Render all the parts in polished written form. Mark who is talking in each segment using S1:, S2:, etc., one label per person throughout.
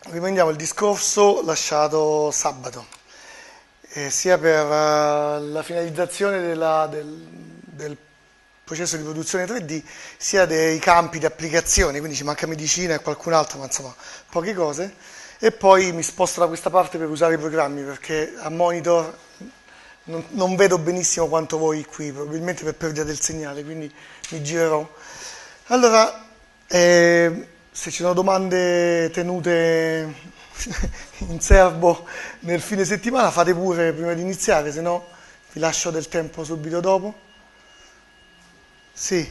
S1: Riprendiamo il discorso lasciato sabato, sia per la finalizzazione del processo di produzione 3D, sia dei campi di applicazione, quindi ci manca medicina e qualcun altro, ma insomma poche cose, e poi mi sposto da questa parte per usare i programmi, perché a monitor non vedo benissimo quanto voi qui, probabilmente per perdita del segnale, quindi mi girerò. Allora, se ci sono domande tenute in serbo nel fine settimana, fate pure prima di iniziare, se no vi lascio del tempo subito dopo. Sì,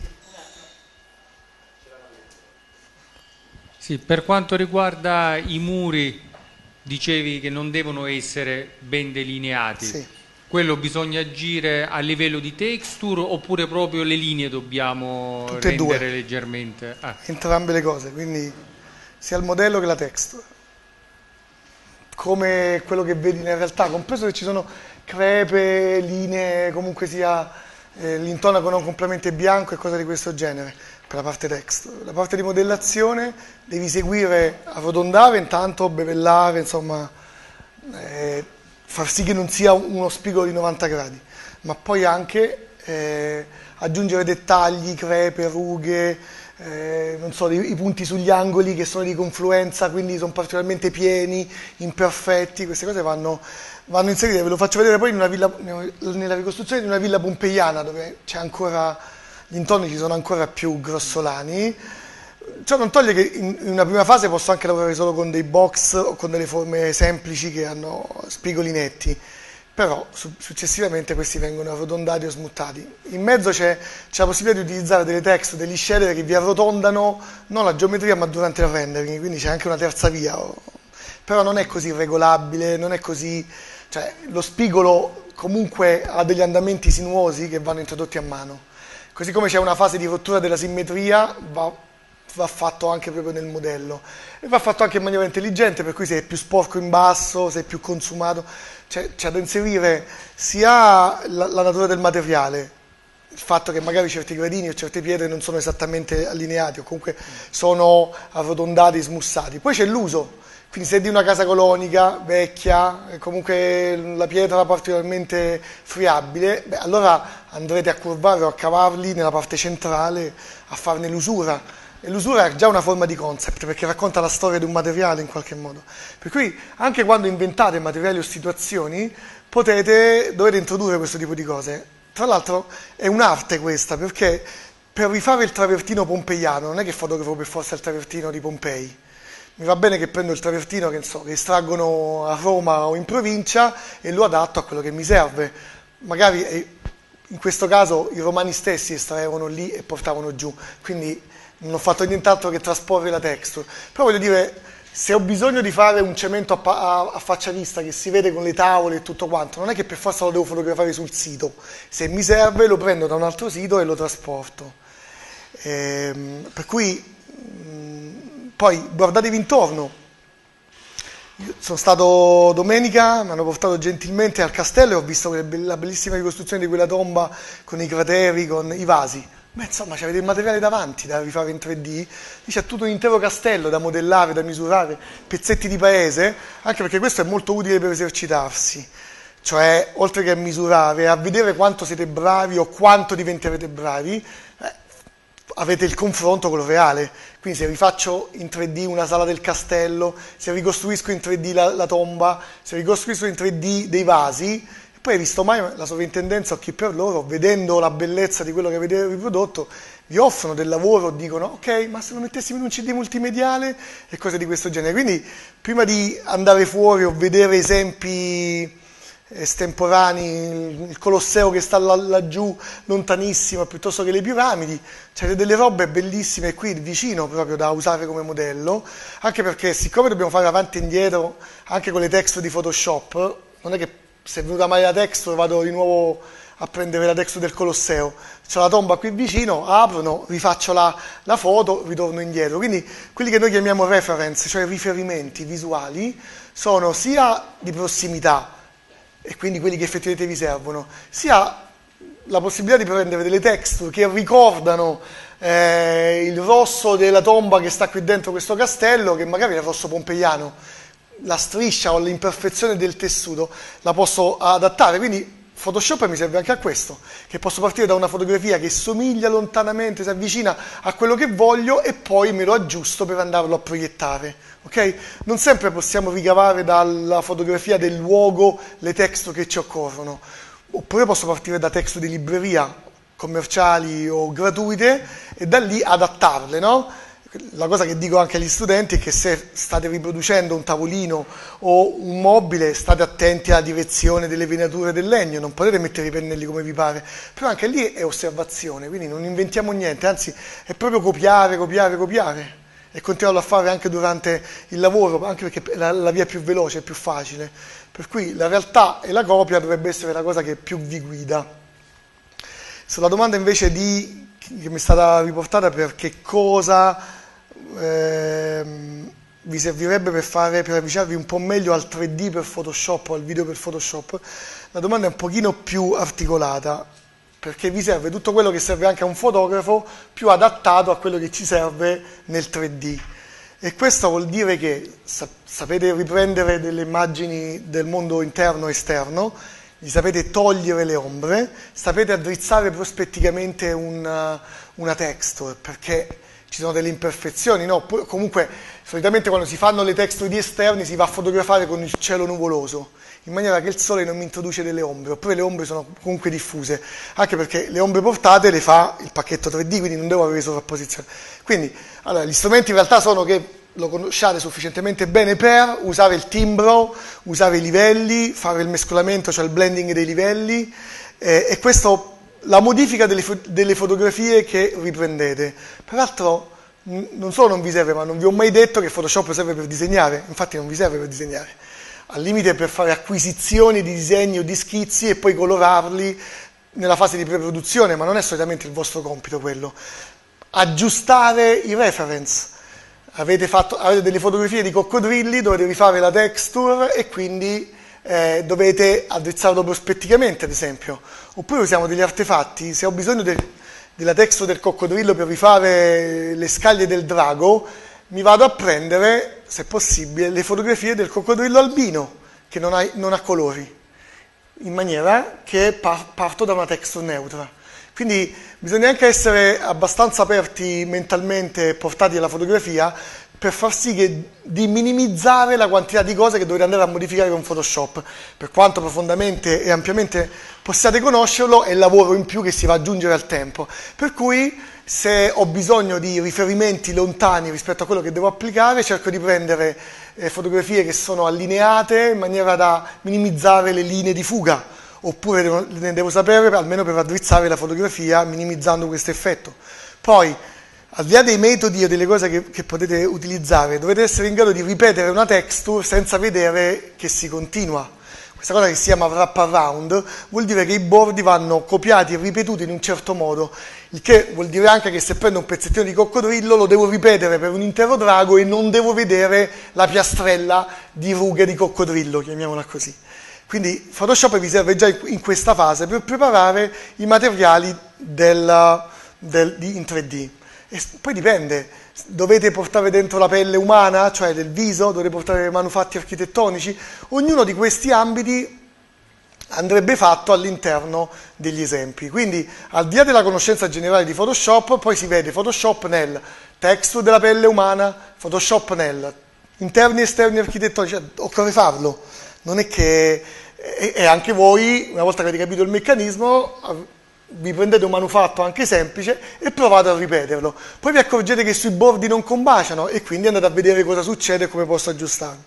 S2: Sì, per quanto riguarda i muri, dicevi che non devono essere ben delineati.
S1: sì,
S2: Quello bisogna agire a livello di texture oppure proprio le linee dobbiamo
S1: tutte e due,
S2: rendere leggermente?
S1: entrambe le cose, quindi sia il modello che la texture, come quello che vedi nella realtà, compreso che ci sono crepe, linee, comunque sia l'intonaco non completamente bianco e cose di questo genere per la parte texture. La parte di modellazione devi seguire, arrotondare intanto, bevellare, insomma, far sì che non sia uno spigolo di 90 gradi, ma poi anche aggiungere dettagli, crepe, rughe, non so, i punti sugli angoli che sono di confluenza, quindi sono particolarmente pieni, imperfetti, queste cose vanno inserite. Ve lo faccio vedere poi nella ricostruzione di una villa pompeiana dove c'è ancora, gli intorni ci sono ancora più grossolani. Ciò non toglie che in una prima fase posso anche lavorare solo con dei box o con delle forme semplici che hanno spigoli netti, però successivamente questi vengono arrotondati o smuttati. In mezzo c'è la possibilità di utilizzare delle texture, degli shader che vi arrotondano non la geometria ma durante il rendering, quindi c'è anche una terza via, però non è così regolabile, non è così, cioè lo spigolo comunque ha degli andamenti sinuosi che vanno introdotti a mano, così come c'è una fase di rottura della simmetria, va fatto anche proprio nel modello e va fatto anche in maniera intelligente, per cui se è più sporco in basso, se è più consumato, c'è da inserire sia la natura del materiale, il fatto che magari certi gradini o certe pietre non sono esattamente allineati o comunque sono arrotondati, smussati, poi c'è l'uso, quindi se è di una casa colonica vecchia, comunque la pietra è particolarmente friabile, allora andrete a curvarli o a cavarli nella parte centrale, a farne l'usura. E l'usura è già una forma di concept perché racconta la storia di un materiale in qualche modo. Per cui anche quando inventate materiali o situazioni dovete introdurre questo tipo di cose. Tra l'altro è un'arte questa, perché per rifare il travertino pompeiano non è che fotografo per forza il travertino di Pompei. Mi va bene che prendo il travertino che estraggono a Roma o in provincia e lo adatto a quello che mi serve. Magari in questo caso i romani stessi estraevano lì e portavano giù, quindi non ho fatto nient'altro che trasporre la texture. Però voglio dire, se ho bisogno di fare un cemento a faccia vista che si vede con le tavole e tutto quanto, non è che per forza lo devo fotografare sul sito. Se mi serve lo prendo da un altro sito e lo trasporto. Per cui poi guardatevi intorno. Io sono stato domenica, mi hanno portato gentilmente al castello e ho visto la bellissima ricostruzione di quella tomba con i crateri, con i vasi. Beh, insomma, avete il materiale davanti da rifare in 3D, lì c'è tutto un intero castello da modellare, da misurare, pezzetti di paese, anche perché questo è molto utile per esercitarsi, cioè oltre che a misurare, a vedere quanto siete bravi o quanto diventerete bravi, avete il confronto con lo reale. Quindi se rifaccio in 3D una sala del castello, se ricostruisco in 3D la tomba, se ricostruisco in 3D dei vasi, poi hai visto mai la sovrintendenza occhi per loro, vedendo la bellezza di quello che avete riprodotto, vi offrono del lavoro, dicono ok, ma se lo mettessimo in un CD multimediale e cose di questo genere. Quindi prima di andare fuori o vedere esempi estemporanei, il Colosseo che sta laggiù lontanissimo, piuttosto che le piramidi, c'è delle robe bellissime qui vicino proprio da usare come modello, anche perché siccome dobbiamo fare avanti e indietro anche con le texture di Photoshop, non è che se è venuta male la texture vado di nuovo a prendere la texture del Colosseo, c'ho la tomba qui vicino, aprono, rifaccio la foto, ritorno indietro. Quindi quelli che noi chiamiamo reference, cioè riferimenti visuali, sono sia di prossimità, e quindi quelli che effettivamente vi servono, sia la possibilità di prendere delle texture che ricordano il rosso della tomba che sta qui dentro questo castello, che magari è il rosso pompeiano, la striscia o l'imperfezione del tessuto la posso adattare, quindi Photoshop mi serve anche a questo, che posso partire da una fotografia che somiglia lontanamente, si avvicina a quello che voglio e poi me lo aggiusto per andarlo a proiettare. Okay? Non sempre possiamo ricavare dalla fotografia del luogo le texture che ci occorrono, oppure posso partire da texture di libreria commerciali o gratuite e da lì adattarle, no? La cosa che dico anche agli studenti è che se state riproducendo un tavolino o un mobile, state attenti alla direzione delle venature del legno, non potete mettere i pennelli come vi pare, però anche lì è osservazione, quindi non inventiamo niente, anzi è proprio copiare e continuarlo a fare anche durante il lavoro, anche perché è la via più veloce, è più facile, per cui la realtà e la copia dovrebbe essere la cosa che più vi guida. Sulla domanda invece che mi è stata riportata per che cosa vi servirebbe per avvicinarvi un po' meglio al 3D per Photoshop o al video per Photoshop, la domanda è un pochino più articolata, perché vi serve tutto quello che serve anche a un fotografo più adattato a quello che ci serve nel 3D. E questo vuol dire che sapete riprendere delle immagini del mondo interno e esterno, gli sapete togliere le ombre, sapete addrizzare prospetticamente una texture, perché ci sono delle imperfezioni, no? Comunque solitamente quando si fanno le texture di esterni si va a fotografare con il cielo nuvoloso, in maniera che il sole non mi introduce delle ombre, oppure le ombre sono comunque diffuse, anche perché le ombre portate le fa il pacchetto 3D, quindi non devo avere sovrapposizione. Quindi, allora, gli strumenti in realtà sono che lo conosciate sufficientemente bene per usare il timbro, usare i livelli, fare il mescolamento, cioè il blending dei livelli, e questo la modifica delle fotografie che riprendete. Peraltro non solo non vi serve, ma non vi ho mai detto che Photoshop serve per disegnare, infatti non vi serve per disegnare, al limite per fare acquisizioni di disegni o di schizzi e poi colorarli nella fase di preproduzione, ma non è solitamente il vostro compito quello. Aggiustare i reference. Avete delle fotografie di coccodrilli, dovete rifare la texture e quindi dovete addrizzarlo prospetticamente, ad esempio. Oppure usiamo degli artefatti, se ho bisogno della texture del coccodrillo per rifare le scaglie del drago, mi vado a prendere, se possibile, le fotografie del coccodrillo albino, che non ha colori, in maniera che parto da una texture neutra. Quindi bisogna anche essere abbastanza aperti mentalmente, portati alla fotografia, per far sì di minimizzare la quantità di cose che dovete andare a modificare con Photoshop. Per quanto profondamente e ampiamente possiate conoscerlo, è il lavoro in più che si va ad aggiungere al tempo. Per cui, se ho bisogno di riferimenti lontani rispetto a quello che devo applicare, cerco di prendere fotografie che sono allineate in maniera da minimizzare le linee di fuga, oppure ne devo sapere almeno per raddrizzare la fotografia minimizzando questo effetto. Poi, al di là dei metodi o delle cose che potete utilizzare, dovete essere in grado di ripetere una texture senza vedere che si continua. Questa cosa che si chiama wraparound vuol dire che i bordi vanno copiati e ripetuti in un certo modo, il che vuol dire anche che se prendo un pezzettino di coccodrillo lo devo ripetere per un intero drago e non devo vedere la piastrella di rughe di coccodrillo, chiamiamola così. Quindi Photoshop vi serve già in questa fase per preparare i materiali in 3D. E poi dipende, dovete portare dentro la pelle umana, cioè del viso, dovete portare manufatti architettonici, ognuno di questi ambiti andrebbe fatto all'interno degli esempi. Quindi al di là della conoscenza generale di Photoshop, poi si vede Photoshop nel texture della pelle umana, Photoshop nel interni e esterni architettonici, cioè, occorre farlo, non è che... E anche voi, una volta che avete capito il meccanismo, vi prendete un manufatto anche semplice e provate a ripeterlo. Poi vi accorgete che sui bordi non combaciano e quindi andate a vedere cosa succede e come posso aggiustarli.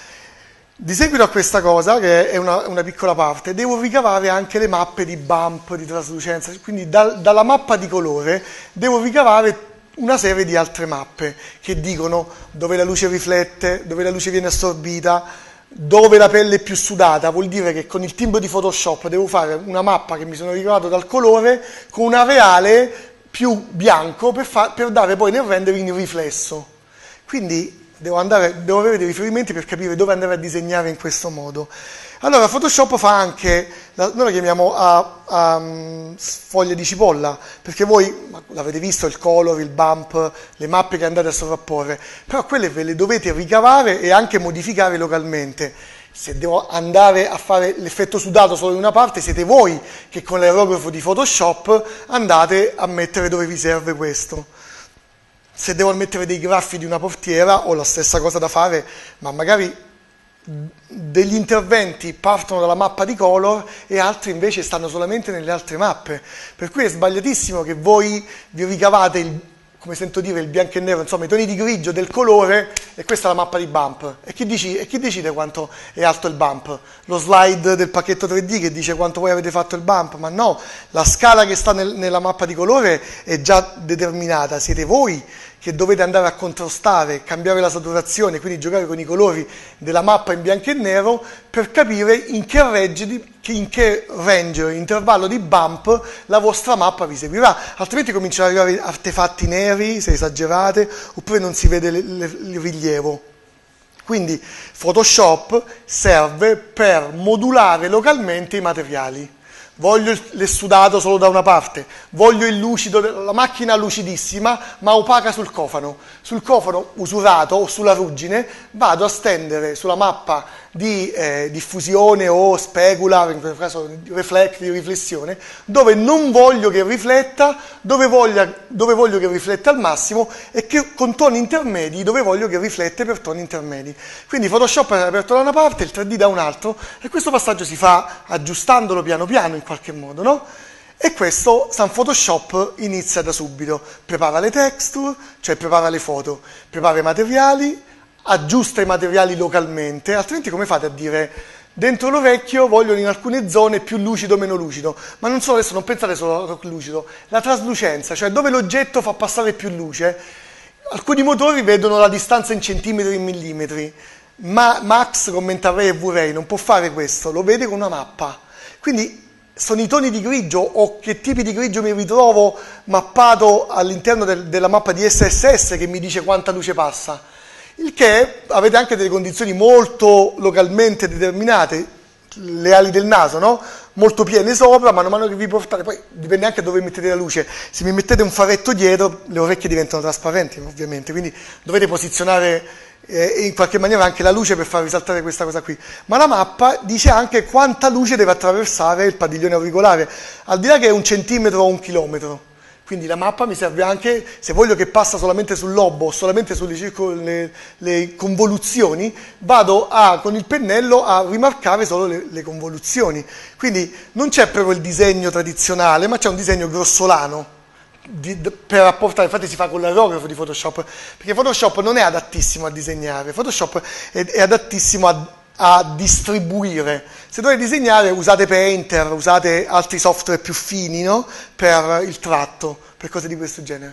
S1: Di seguito a questa cosa, che è una piccola parte, devo ricavare anche le mappe di bump, di traslucenza, quindi dalla mappa di colore devo ricavare una serie di altre mappe che dicono dove la luce riflette, dove la luce viene assorbita, dove la pelle è più sudata. Vuol dire che con il timbro di Photoshop devo fare una mappa che mi sono ricavato dal colore con un areale più bianco per dare poi nel rendering il riflesso. Quindi devo avere dei riferimenti per capire dove andare a disegnare in questo modo. Allora Photoshop fa anche, noi la chiamiamo foglie di cipolla, perché voi l'avete visto, il color, il bump, le mappe che andate a sovrapporre, però quelle ve le dovete ricavare e anche modificare localmente. Se devo andare a fare l'effetto sudato solo in una parte, siete voi che con l'aerografo di Photoshop andate a mettere dove vi serve questo. Se devo mettere dei graffi di una portiera, ho la stessa cosa da fare, ma magari degli interventi partono dalla mappa di color e altri invece stanno solamente nelle altre mappe. Per cui è sbagliatissimo che voi vi ricavate come sento dire, il bianco e nero, insomma i toni di grigio del colore, e questa è la mappa di bump. E chi decide quanto è alto il bump? Lo slide del pacchetto 3D che dice quanto voi avete fatto il bump? Ma no, la scala che sta nella mappa di colore è già determinata, siete voi che dovete andare a contrastare, cambiare la saturazione, quindi giocare con i colori della mappa in bianco e nero per capire in che range, intervallo di bump la vostra mappa vi seguirà, altrimenti cominciano ad arrivare artefatti neri, se esagerate, oppure non si vede il rilievo. Quindi Photoshop serve per modulare localmente i materiali. Voglio l'essudato solo da una parte, voglio il lucido, la macchina lucidissima ma opaca sul cofano usurato o sulla ruggine, vado a stendere sulla mappa di diffusione o specula, in questo caso di riflessione, dove non voglio che rifletta, dove voglio che rifletta al massimo e che con toni intermedi dove voglio che riflette per toni intermedi. Quindi Photoshop è aperto da una parte, il 3D da un altro, e questo passaggio si fa aggiustandolo piano piano in qualche modo, no? E questo Sun Photoshop inizia da subito, prepara le texture, cioè prepara le foto, prepara i materiali, aggiusta i materiali localmente, altrimenti come fate a dire dentro l'orecchio voglio in alcune zone più lucido o meno lucido? Ma non solo, adesso non pensate solo al lucido, la traslucenza, cioè dove l'oggetto fa passare più luce. Alcuni motori vedono la distanza in centimetri e in millimetri, ma Max con Mental-Ray e V-Ray non può fare questo, lo vede con una mappa. Quindi sono i toni di grigio o che tipi di grigio mi ritrovo mappato all'interno della mappa di SSS che mi dice quanta luce passa. Il che avete anche delle condizioni molto localmente determinate, le ali del naso, no? Molto piene sopra, man mano che vi portate, poi dipende anche dove mettete la luce. Se mi mettete un faretto dietro, le orecchie diventano trasparenti, ovviamente, quindi dovete posizionare in qualche maniera anche la luce per far risaltare questa cosa qui. Ma la mappa dice anche quanta luce deve attraversare il padiglione auricolare, al di là che è 1 centimetro o 1 chilometro. Quindi la mappa mi serve anche, se voglio che passa solamente sul lobo o solamente sulle le convoluzioni, vado con il pennello a rimarcare solo le convoluzioni. Quindi non c'è proprio il disegno tradizionale, ma c'è un disegno grossolano per apportare, infatti si fa con l'aerografo di Photoshop, perché Photoshop non è adattissimo a disegnare, Photoshop è adattissimo a distribuire. Se dovete disegnare usate Painter, usate altri software più fini, no? Per il tratto, per cose di questo genere.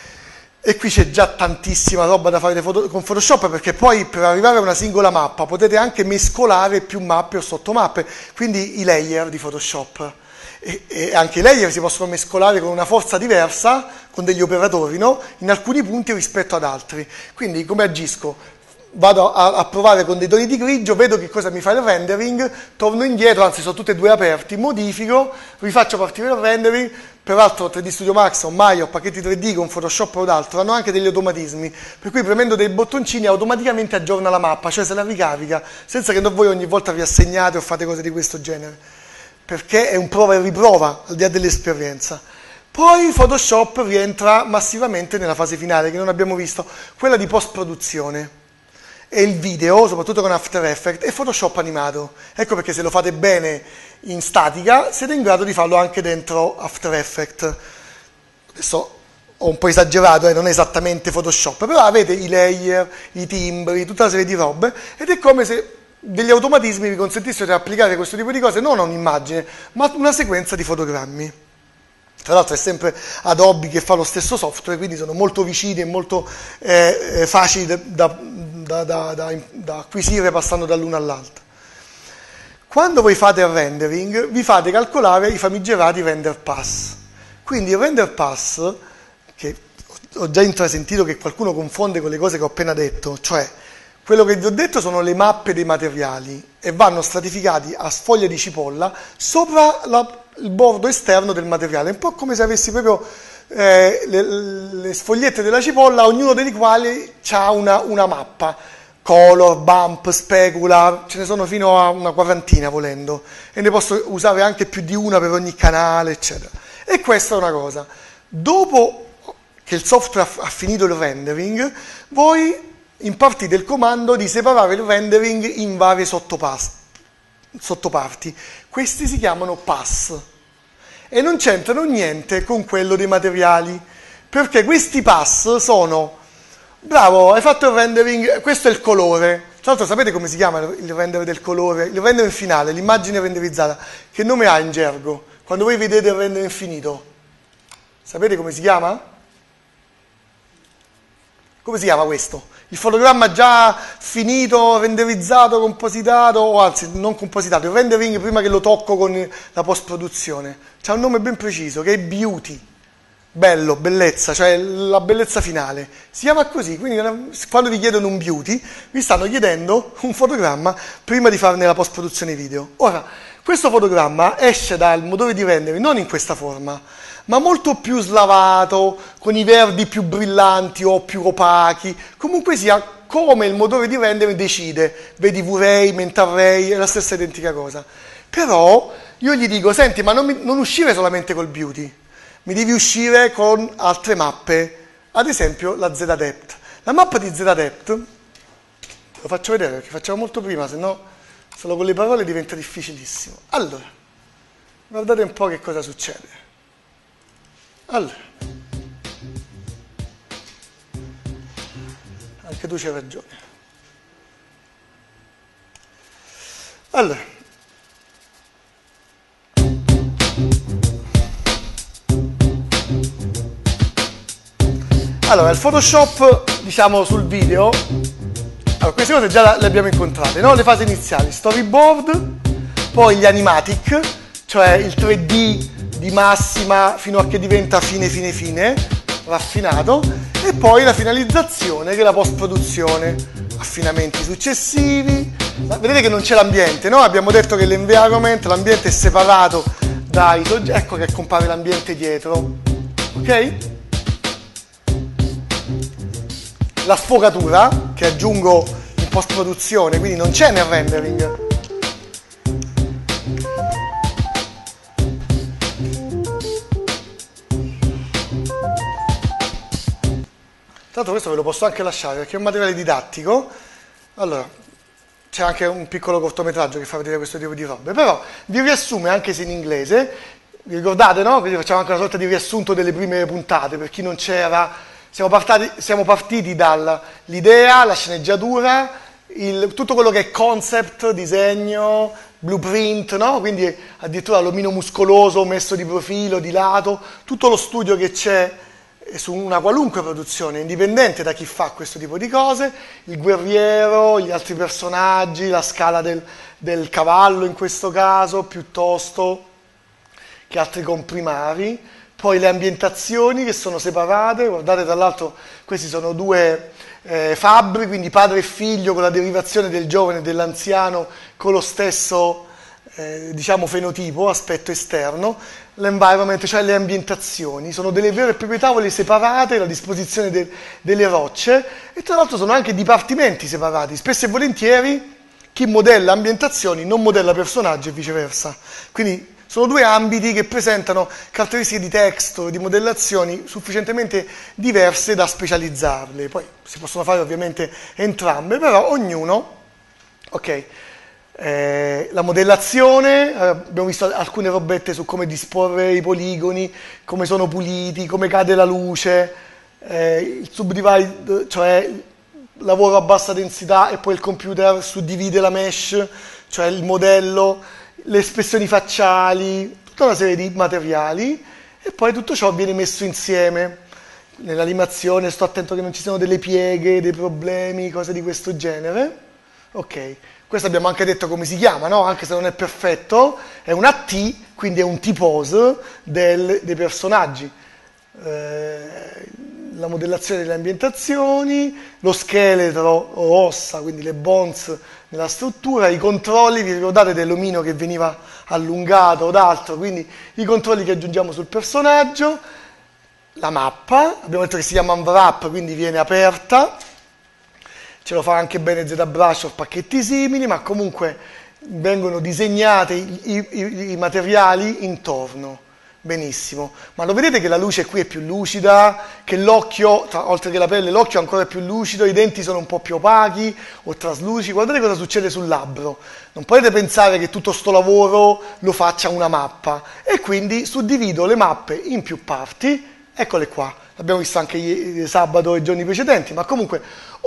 S1: E qui c'è già tantissima roba da fare con Photoshop, perché poi per arrivare a una singola mappa potete anche mescolare più mappe o sottomappe, quindi i layer di Photoshop. E anche i layer si possono mescolare con una forza diversa, con degli operatori, no? In alcuni punti rispetto ad altri. Quindi come agisco? Vado a provare con dei toni di grigio, vedo che cosa mi fa il rendering, torno indietro, anzi sono tutti e due aperti, modifico, rifaccio partire il rendering. Peraltro 3D Studio Max ormai ho pacchetti 3D con Photoshop o d'altro, hanno anche degli automatismi, per cui premendo dei bottoncini automaticamente aggiorna la mappa, cioè se la ricarica, senza che voi ogni volta vi assegnate o fate cose di questo genere, perché è un prova e riprova, al di là dell'esperienza. Poi Photoshop rientra massivamente nella fase finale, che non abbiamo visto, quella di post-produzione. E il video, soprattutto con After Effects, e Photoshop animato. Ecco perché se lo fate bene in statica, siete in grado di farlo anche dentro After Effects. Adesso ho un po' esagerato, non è esattamente Photoshop, però avete i layer, i timbri, tutta una serie di robe, ed è come se degli automatismi vi consentissero di applicare questo tipo di cose non a un'immagine, ma a una sequenza di fotogrammi. Tra l'altro è sempre Adobe che fa lo stesso software, quindi sono molto vicini e molto facili da acquisire passando dall'uno all'altro. Quando voi fate il rendering, vi fate calcolare i famigerati render pass. Quindi il render pass, che ho già intrasentito che qualcuno confonde con le cose che ho appena detto, cioè quello che vi ho detto sono le mappe dei materiali e vanno stratificati a sfoglia di cipolla sopra il bordo esterno del materiale, un po' come se avessi proprio le sfogliette della cipolla, ognuno dei quali ha una mappa, color, bump, specula, ce ne sono fino a una quarantina volendo, e ne posso usare anche più di una per ogni canale, eccetera. E questa è una cosa. Dopo che il software ha finito il rendering, voi impartite il comando di separare il rendering in varie sottoparti. Questi si chiamano pass e non c'entrano niente con quello dei materiali, perché questi pass sono: bravo, hai fatto il rendering, questo è il colore. Tra l'altro sapete come si chiama il render del colore? Il render finale, l'immagine renderizzata. Che nome ha in gergo? Quando voi vedete il render infinito, sapete come si chiama? Come si chiama questo? Il fotogramma già finito, renderizzato, compositato, o anzi non compositato, il rendering prima che lo tocco con la post-produzione. C'ha un nome ben preciso, che è beauty. Bello, bellezza, cioè la bellezza finale. Si chiama così, quindi quando vi chiedono un beauty, vi stanno chiedendo un fotogramma prima di farne la post-produzione video. Ora, questo fotogramma esce dal motore di rendering non in questa forma, ma molto più slavato, con i verdi più brillanti o più opachi, comunque sia come il motore di rendering decide. Vedi V-Ray, Mental Ray, è la stessa identica cosa. Però io gli dico: senti, ma non uscire solamente col beauty, mi devi uscire con altre mappe, ad esempio la Z-Depth. La mappa di Z-Depth, lo faccio vedere perché facciamo molto prima, se no solo con le parole diventa difficilissimo. Allora, guardate un po' che cosa succede. Allora, anche tu c'hai ragione. Allora, il Photoshop, diciamo, sul video, allora, queste cose già le abbiamo incontrate, no? Le fasi iniziali, storyboard, poi gli animatic, cioè il 3D di massima fino a che diventa fine, raffinato, e poi la finalizzazione che è la post-produzione, affinamenti successivi. Vedete che non c'è l'ambiente, no? Abbiamo detto che l'ambiente è separato dai soggetti, ecco che compare l'ambiente dietro, ok? La sfogatura, che aggiungo in post-produzione, quindi non c'è nel rendering. Tanto questo ve lo posso anche lasciare perché è un materiale didattico. Allora, c'è anche un piccolo cortometraggio che fa vedere questo tipo di robe, però vi riassume, anche se in inglese. Vi ricordate, no? Quindi facciamo anche una sorta di riassunto delle prime puntate, per chi non c'era. Siamo partiti dall'idea, la sceneggiatura, tutto quello che è concept, disegno, blueprint, no? Quindi addirittura l'omino muscoloso messo di profilo, di lato, tutto lo studio che c'è su una qualunque produzione, indipendente da chi fa questo tipo di cose, il guerriero, gli altri personaggi, la scala del cavallo in questo caso, piuttosto che altri comprimari, poi le ambientazioni che sono separate. Guardate, tra l'altro questi sono due fabbri, quindi padre e figlio, con la derivazione del giovane e dell'anziano con lo stesso diciamo fenotipo, aspetto esterno. L'environment, cioè le ambientazioni, sono delle vere e proprie tavole separate, la disposizione delle rocce, e tra l'altro sono anche dipartimenti separati. Spesso e volentieri chi modella ambientazioni non modella personaggi e viceversa. Quindi sono due ambiti che presentano caratteristiche di testo, di modellazioni sufficientemente diverse da specializzarle. Poi si possono fare ovviamente entrambe, però ognuno, ok. La modellazione, abbiamo visto alcune robette su come disporre i poligoni, come sono puliti, come cade la luce, il subdivide, cioè lavoro a bassa densità e poi il computer suddivide la mesh, cioè il modello, le espressioni facciali, tutta una serie di materiali, e poi tutto ciò viene messo insieme. Nell'animazione sto attento che non ci siano delle pieghe, dei problemi, cose di questo genere. Ok. Questo abbiamo anche detto come si chiama, no? Anche se non è perfetto, è una T, quindi è un T-pose dei personaggi. la modellazione delle ambientazioni, lo scheletro o ossa, quindi le bones nella struttura, i controlli, vi ricordate dell'omino che veniva allungato o altro, quindi i controlli che aggiungiamo sul personaggio, la mappa, abbiamo detto che si chiama unwrap, quindi viene aperta, ce lo fa anche bene ZBrush o pacchetti simili, ma comunque vengono disegnati i materiali intorno. Benissimo, ma lo vedete che la luce qui è più lucida, che l'occhio, oltre che la pelle, l'occhio è ancora più lucido, i denti sono un po' più opachi o traslucidi. Guardate cosa succede sul labbro. Non potete pensare che tutto sto lavoro lo faccia una mappa, e quindi suddivido le mappe in più parti. Eccole qua, l'abbiamo visto anche sabato e i giorni precedenti, ma comunque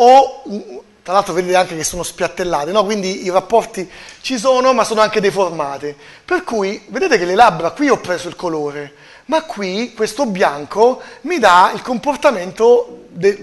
S1: tra l'altro vedete anche che sono spiattellate, no? Quindi i rapporti ci sono, ma sono anche deformate. Per cui vedete che le labbra, qui ho preso il colore, ma qui questo bianco mi dà il comportamento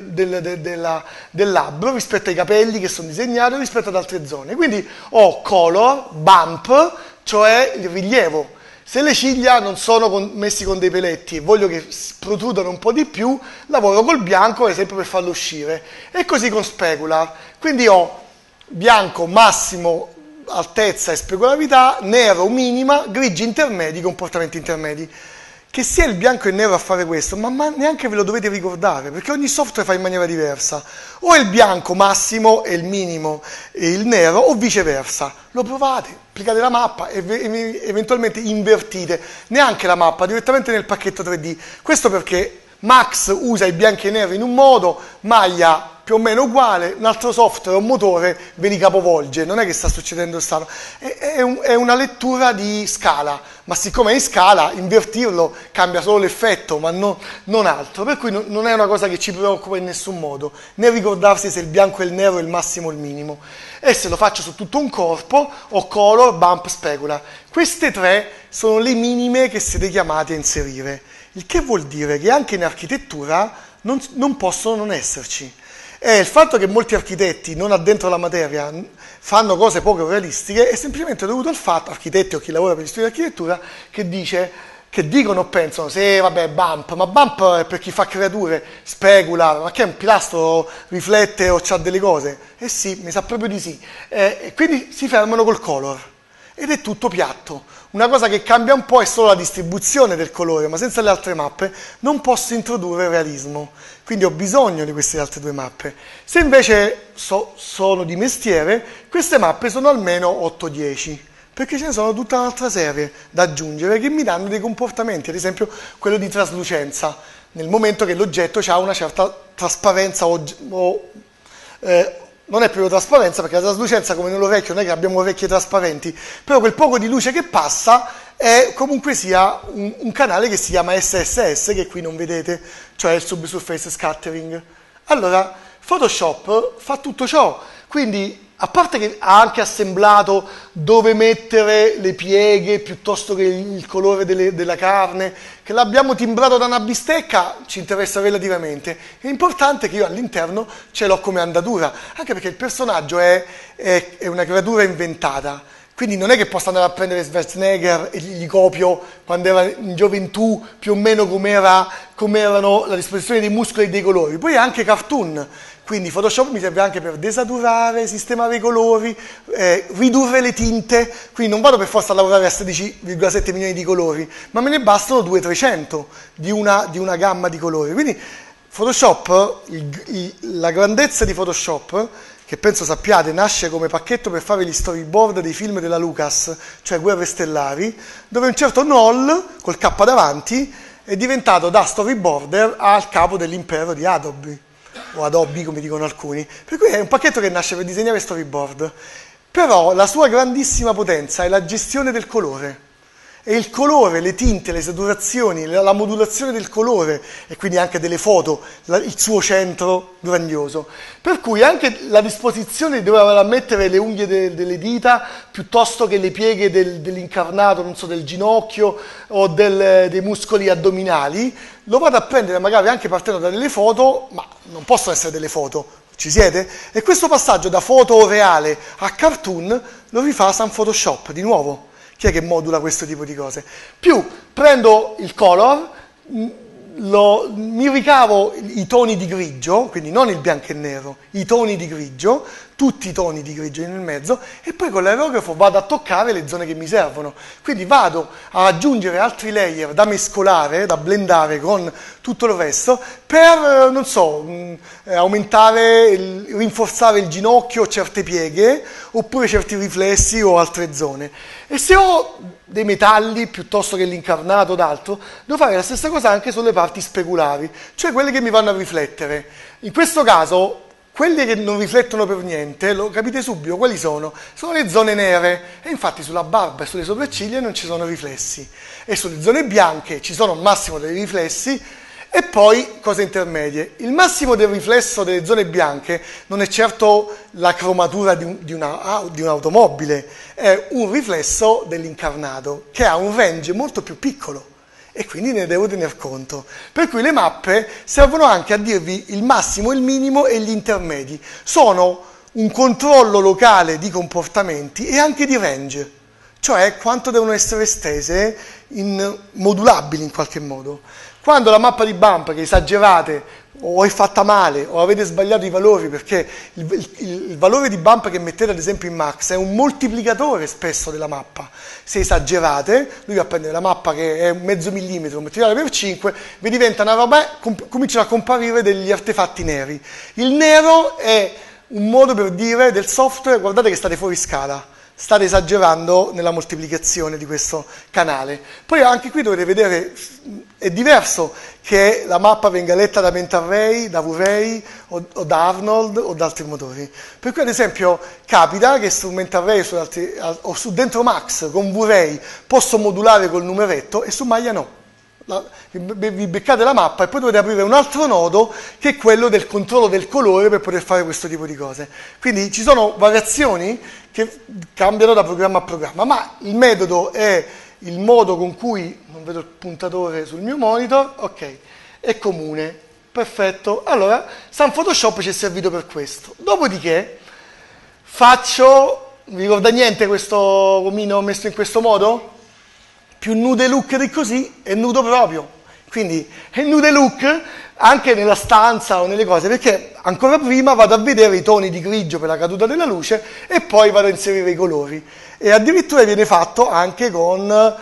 S1: del labbro rispetto ai capelli che sono disegnati rispetto ad altre zone. Quindi ho color, bump, cioè il rilievo. Se le ciglia non sono messi con dei peletti e voglio che protrudano un po' di più, lavoro col bianco, ad esempio, per farlo uscire. E così con specular. Quindi ho bianco massimo, altezza e specularità, nero minima, grigi intermedi, comportamenti intermedi. Che sia il bianco e il nero a fare questo, ma neanche ve lo dovete ricordare, perché ogni software fa in maniera diversa. O è il bianco massimo e il minimo e il nero, o viceversa. Lo provate, applicate la mappa e eventualmente invertite neanche la mappa, direttamente nel pacchetto 3D. Questo perché Max usa i bianchi e i neri in un modo, Maya più o meno uguale, un altro software o un motore ve li capovolge, non è che sta succedendo stato, è una lettura di scala, ma siccome è in scala, invertirlo cambia solo l'effetto, ma non altro, per cui non è una cosa che ci preoccupa in nessun modo, né ricordarsi se il bianco e il nero è il massimo o il minimo. E se lo faccio su tutto un corpo, ho color, bump, specular. Queste tre sono le minime che siete chiamati a inserire, il che vuol dire che anche in architettura non possono non esserci. E il fatto che molti architetti non addentro la materia fanno cose poco realistiche è semplicemente dovuto al fatto, architetti o chi lavora per gli studi di architettura, che dicono o pensano, sì vabbè bump, ma bump è per chi fa creature, specula, ma che un pilastro riflette o c'ha delle cose? Eh sì, mi sa proprio di sì. E quindi si fermano col color. Ed è tutto piatto. Una cosa che cambia un po' è solo la distribuzione del colore, ma senza le altre mappe non posso introdurre realismo. Quindi ho bisogno di queste altre due mappe. Se invece sono di mestiere, queste mappe sono almeno 8-10, perché ce ne sono tutta un'altra serie da aggiungere che mi danno dei comportamenti, ad esempio quello di traslucenza, nel momento che l'oggetto ha una certa trasparenza non è proprio trasparenza, perché la traslucenza come nell'orecchio non è che abbiamo orecchie trasparenti, però quel poco di luce che passa è comunque sia un canale che si chiama SSS, che qui non vedete, cioè il Subsurface Scattering. Allora, Photoshop fa tutto ciò, quindi a parte che ha anche assemblato dove mettere le pieghe piuttosto che il colore della carne, che l'abbiamo timbrato da una bistecca, ci interessa relativamente. È importante che io all'interno ce l'ho come andatura, anche perché il personaggio è una creatura inventata. Quindi non è che posso andare a prendere Schwarzenegger e gli copio quando era in gioventù più o meno come erano la disposizione dei muscoli e dei colori. Poi è anche cartoon, quindi Photoshop mi serve anche per desaturare, sistemare i colori, ridurre le tinte, quindi non vado per forza a lavorare a 16,7 milioni di colori, ma me ne bastano 200-300 di una gamma di colori. Quindi Photoshop, la grandezza di Photoshop, che penso sappiate, nasce come pacchetto per fare gli storyboard dei film della Lucas, cioè Guerre Stellari, dove un certo Noll, col K davanti, è diventato da storyboarder al capo dell'impero di Adobe, o Adobe come dicono alcuni. Per cui è un pacchetto che nasce per disegnare storyboard. Però la sua grandissima potenza è la gestione del colore. E il colore, le tinte, le saturazioni, la modulazione del colore e quindi anche delle foto, il suo centro grandioso. Per cui anche la disposizione di dove andare a mettere le unghie delle dita piuttosto che le pieghe dell'incarnato, non so, del ginocchio o dei muscoli addominali, lo vado a prendere magari anche partendo da delle foto, ma non possono essere delle foto. Ci siete? E questo passaggio da foto reale a cartoon lo rifà Sun Photoshop di nuovo. Chi è che modula questo tipo di cose? Più prendo il color, mi ricavo i toni di grigio, quindi non il bianco e nero, i toni di grigio, tutti i toni di grigio nel mezzo, e poi con l'aerografo vado a toccare le zone che mi servono. Quindi vado a aggiungere altri layer da mescolare, da blendare con tutto il resto, per, non so, aumentare, rinforzare il ginocchio, certe pieghe, oppure certi riflessi o altre zone. E se ho dei metalli piuttosto che l'incarnato o d'altro, devo fare la stessa cosa anche sulle parti speculari, cioè quelle che mi vanno a riflettere. In questo caso, quelle che non riflettono per niente, lo capite subito, quali sono? Sono le zone nere, e infatti sulla barba e sulle sopracciglia non ci sono riflessi, e sulle zone bianche ci sono al massimo dei riflessi, e poi cose intermedie. Il massimo del riflesso delle zone bianche non è certo la cromatura di un'automobile, è un riflesso dell'incarnato, che ha un range molto più piccolo, e quindi ne devo tener conto. Per cui le mappe servono anche a dirvi il massimo, il minimo e gli intermedi. Sono un controllo locale di comportamenti e anche di range, cioè quanto devono essere estese, modulabili in qualche modo. Quando la mappa di bump che esagerate o è fatta male o avete sbagliato i valori, perché il valore di bump che mettete ad esempio in max è un moltiplicatore spesso della mappa. Se esagerate, lui va a prendere la mappa che è mezzo millimetro, moltiplicata per 5, vi diventa una roba, cominciano a comparire degli artefatti neri. Il nero è un modo per dire del software: guardate che state fuori scala, state esagerando nella moltiplicazione di questo canale. Poi anche qui dovete vedere, è diverso che la mappa venga letta da Mentarray, da V-Ray o da Arnold o da altri motori. Per cui ad esempio capita che su Mentarray o su dentro Max con V-Ray posso modulare col numeretto e su Maya no. Vi beccate la mappa e poi dovete aprire un altro nodo che è quello del controllo del colore per poter fare questo tipo di cose. Quindi ci sono variazioni che cambiano da programma a programma, ma il metodo è il modo con cui, non vedo il puntatore sul mio monitor, ok, è comune, perfetto. Allora, Sun Photoshop ci è servito per questo. Dopodiché vi ricorda niente questo omino messo in questo modo? Più nude look di così è nudo proprio, quindi è nude look anche nella stanza o nelle cose, perché ancora prima vado a vedere i toni di grigio per la caduta della luce e poi vado a inserire i colori, e addirittura viene fatto anche con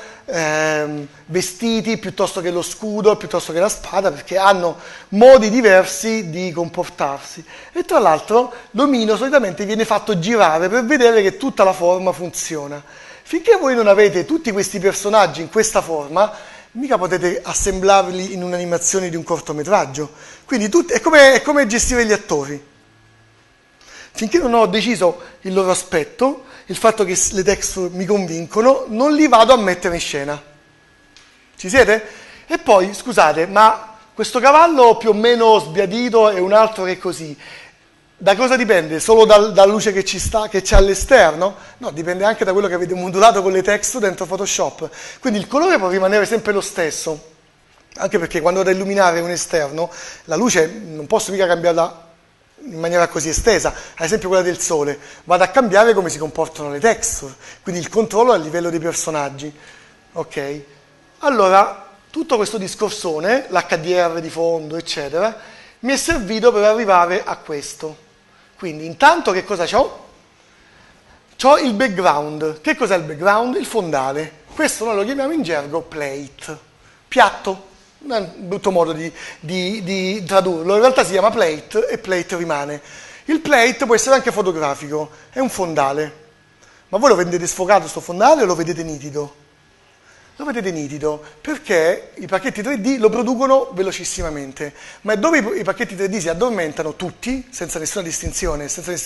S1: vestiti piuttosto che lo scudo, piuttosto che la spada, perché hanno modi diversi di comportarsi. E tra l'altro l'omino solitamente viene fatto girare per vedere che tutta la forma funziona. Finché voi non avete tutti questi personaggi in questa forma, mica potete assemblarli in un'animazione di un cortometraggio. Quindi è come gestire gli attori. Finché non ho deciso il loro aspetto, il fatto che le texture mi convincono, non li vado a mettere in scena. Ci siete? E poi, scusate, ma questo cavallo più o meno sbiadito e un altro che è così, da cosa dipende? Solo dalla luce che c'è all'esterno? No, dipende anche da quello che avete modulato con le texture dentro Photoshop. Quindi il colore può rimanere sempre lo stesso, anche perché quando vado a illuminare un esterno, la luce non posso mica cambiarla in maniera così estesa, ad esempio quella del sole, vado a cambiare come si comportano le texture, quindi il controllo a livello dei personaggi. Ok? Allora, tutto questo discorsone, l'HDR di fondo, eccetera, mi è servito per arrivare a questo. Quindi intanto che cosa c'ho? C'ho il background. Che cos'è il background? Il fondale. Questo noi lo chiamiamo in gergo plate. Piatto. Non è un brutto modo di tradurlo. In realtà si chiama plate e plate rimane. Il plate può essere anche fotografico. È un fondale. Ma voi lo vedete sfocato sto fondale o lo vedete nitido? Lo vedete nitido perché i pacchetti 3D lo producono velocissimamente, ma dove i pacchetti 3D si addormentano tutti, senza nessuna distinzione,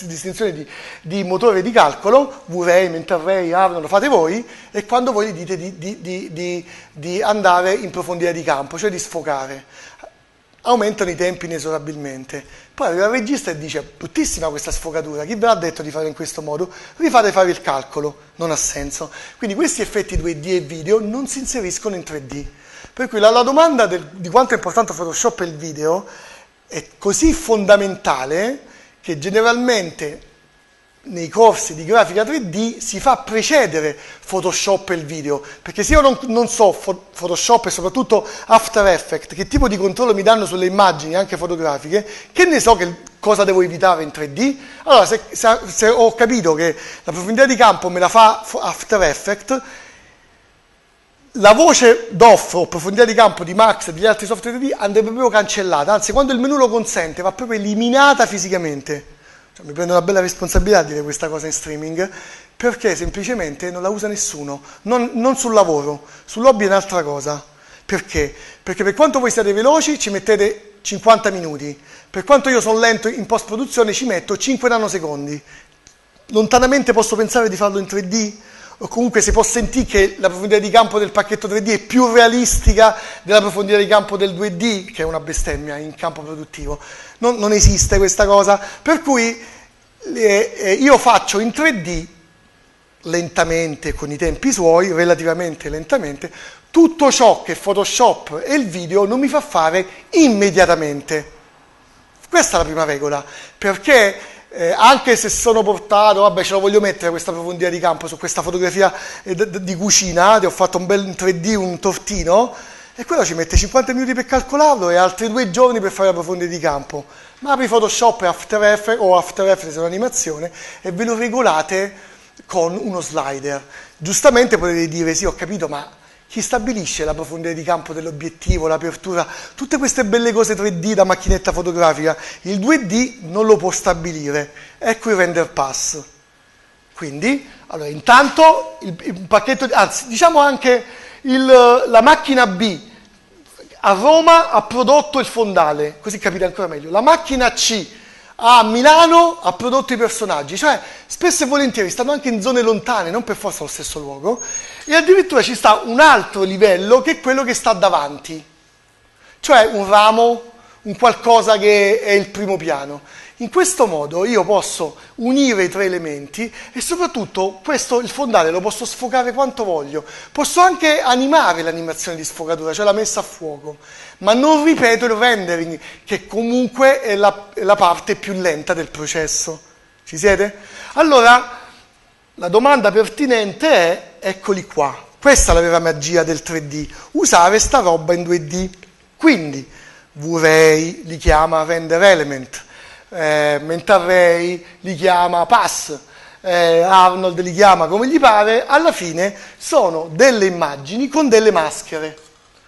S1: di motore di calcolo, V-Ray, Mentarray, Arnold, lo fate voi, e quando voi gli dite di andare in profondità di campo, cioè di sfocare, aumentano i tempi inesorabilmente. Poi arriva il regista e dice: bruttissima questa sfocatura, chi ve l'ha detto di fare in questo modo? Rifate fare il calcolo, non ha senso. Quindi questi effetti 2D e video non si inseriscono in 3D. Per cui la domanda di quanto è importante Photoshop e il video è così fondamentale che generalmente nei corsi di grafica 3D si fa precedere Photoshop e il video, perché se io non so Photoshop e soprattutto After Effects, che tipo di controllo mi danno sulle immagini anche fotografiche, che ne so cosa devo evitare in 3D? Allora se ho capito che la profondità di campo me la fa After Effects, la voce DOF o profondità di campo di Max e degli altri software 3D andrebbe proprio cancellata, anzi quando il menu lo consente va proprio eliminata fisicamente. Cioè, mi prendo una bella responsabilità a dire questa cosa in streaming, perché semplicemente non la usa nessuno, non sul lavoro, sull'hobby è un'altra cosa. Perché? Perché per quanto voi siate veloci ci mettete 50 minuti, per quanto io sono lento in post-produzione ci metto 5 nanosecondi. Lontanamente posso pensare di farlo in 3D? O comunque si può sentire che la profondità di campo del pacchetto 3D è più realistica della profondità di campo del 2D, che è una bestemmia in campo produttivo. Non esiste questa cosa, per cui io faccio in 3D lentamente, con i tempi suoi, relativamente lentamente, tutto ciò che Photoshop e il video non mi fa fare immediatamente. Questa è la prima regola, perché anche se sono portato, vabbè ce lo voglio mettere questa profondità di campo su questa fotografia di cucina, ti ho fatto un bel 3D, un tortino, e quello ci mette 50 minuti per calcolarlo e altri 2 giorni per fare la profondità di campo. Ma apri Photoshop e After Effects, o After Effects se è un'animazione, e ve lo regolate con uno slider. Giustamente potete dire, sì ho capito, ma chi stabilisce la profondità di campo dell'obiettivo, l'apertura, tutte queste belle cose 3D da macchinetta fotografica? Il 2D non lo può stabilire. Ecco il render pass. Quindi, allora, intanto il pacchetto, anzi, diciamo anche la macchina B a Roma ha prodotto il fondale, così capite ancora meglio. La macchina C a Milano ha prodotto i personaggi, cioè spesso e volentieri stanno anche in zone lontane, non per forza allo stesso luogo, e addirittura ci sta un altro livello che è quello che sta davanti, cioè un ramo, un qualcosa che è il primo piano. In questo modo io posso unire i 3 elementi e soprattutto il fondale lo posso sfocare quanto voglio. Posso anche animare l'animazione di sfocatura, cioè la messa a fuoco, ma non ripeto il rendering, che comunque è la parte più lenta del processo. Ci siete? Allora, la domanda pertinente è, eccoli qua, questa è la vera magia del 3D, usare sta roba in 2D. Quindi, V-Ray li chiama render element, Mentarray li chiama pass, Arnold li chiama come gli pare, alla fine sono delle immagini con delle maschere,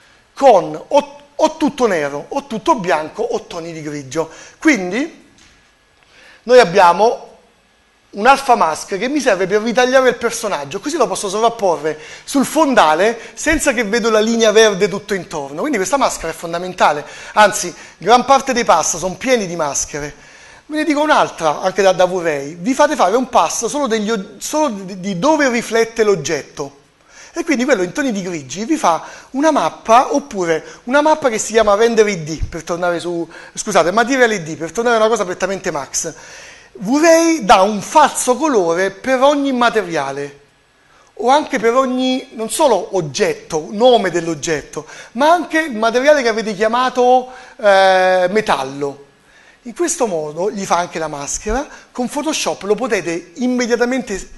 S1: con o tutto nero, o tutto bianco, o toni di grigio. Quindi noi abbiamo un alpha mask che mi serve per ritagliare il personaggio, così lo posso sovrapporre sul fondale senza che vedo la linea verde tutto intorno. Quindi questa maschera è fondamentale, anzi gran parte dei pass sono pieni di maschere. Ve ne dico un'altra, anche da V-Ray, vi fate fare un pass solo di dove riflette l'oggetto. E quindi quello in toni di grigi vi fa una mappa, oppure una mappa che si chiama Render ID, per tornare Material ID, per tornare a una cosa prettamente Max. V-Ray dà un falso colore per ogni materiale, o anche per ogni, non solo oggetto, nome dell'oggetto, ma anche il materiale che avete chiamato metallo. In questo modo gli fa anche la maschera, con Photoshop lo potete immediatamente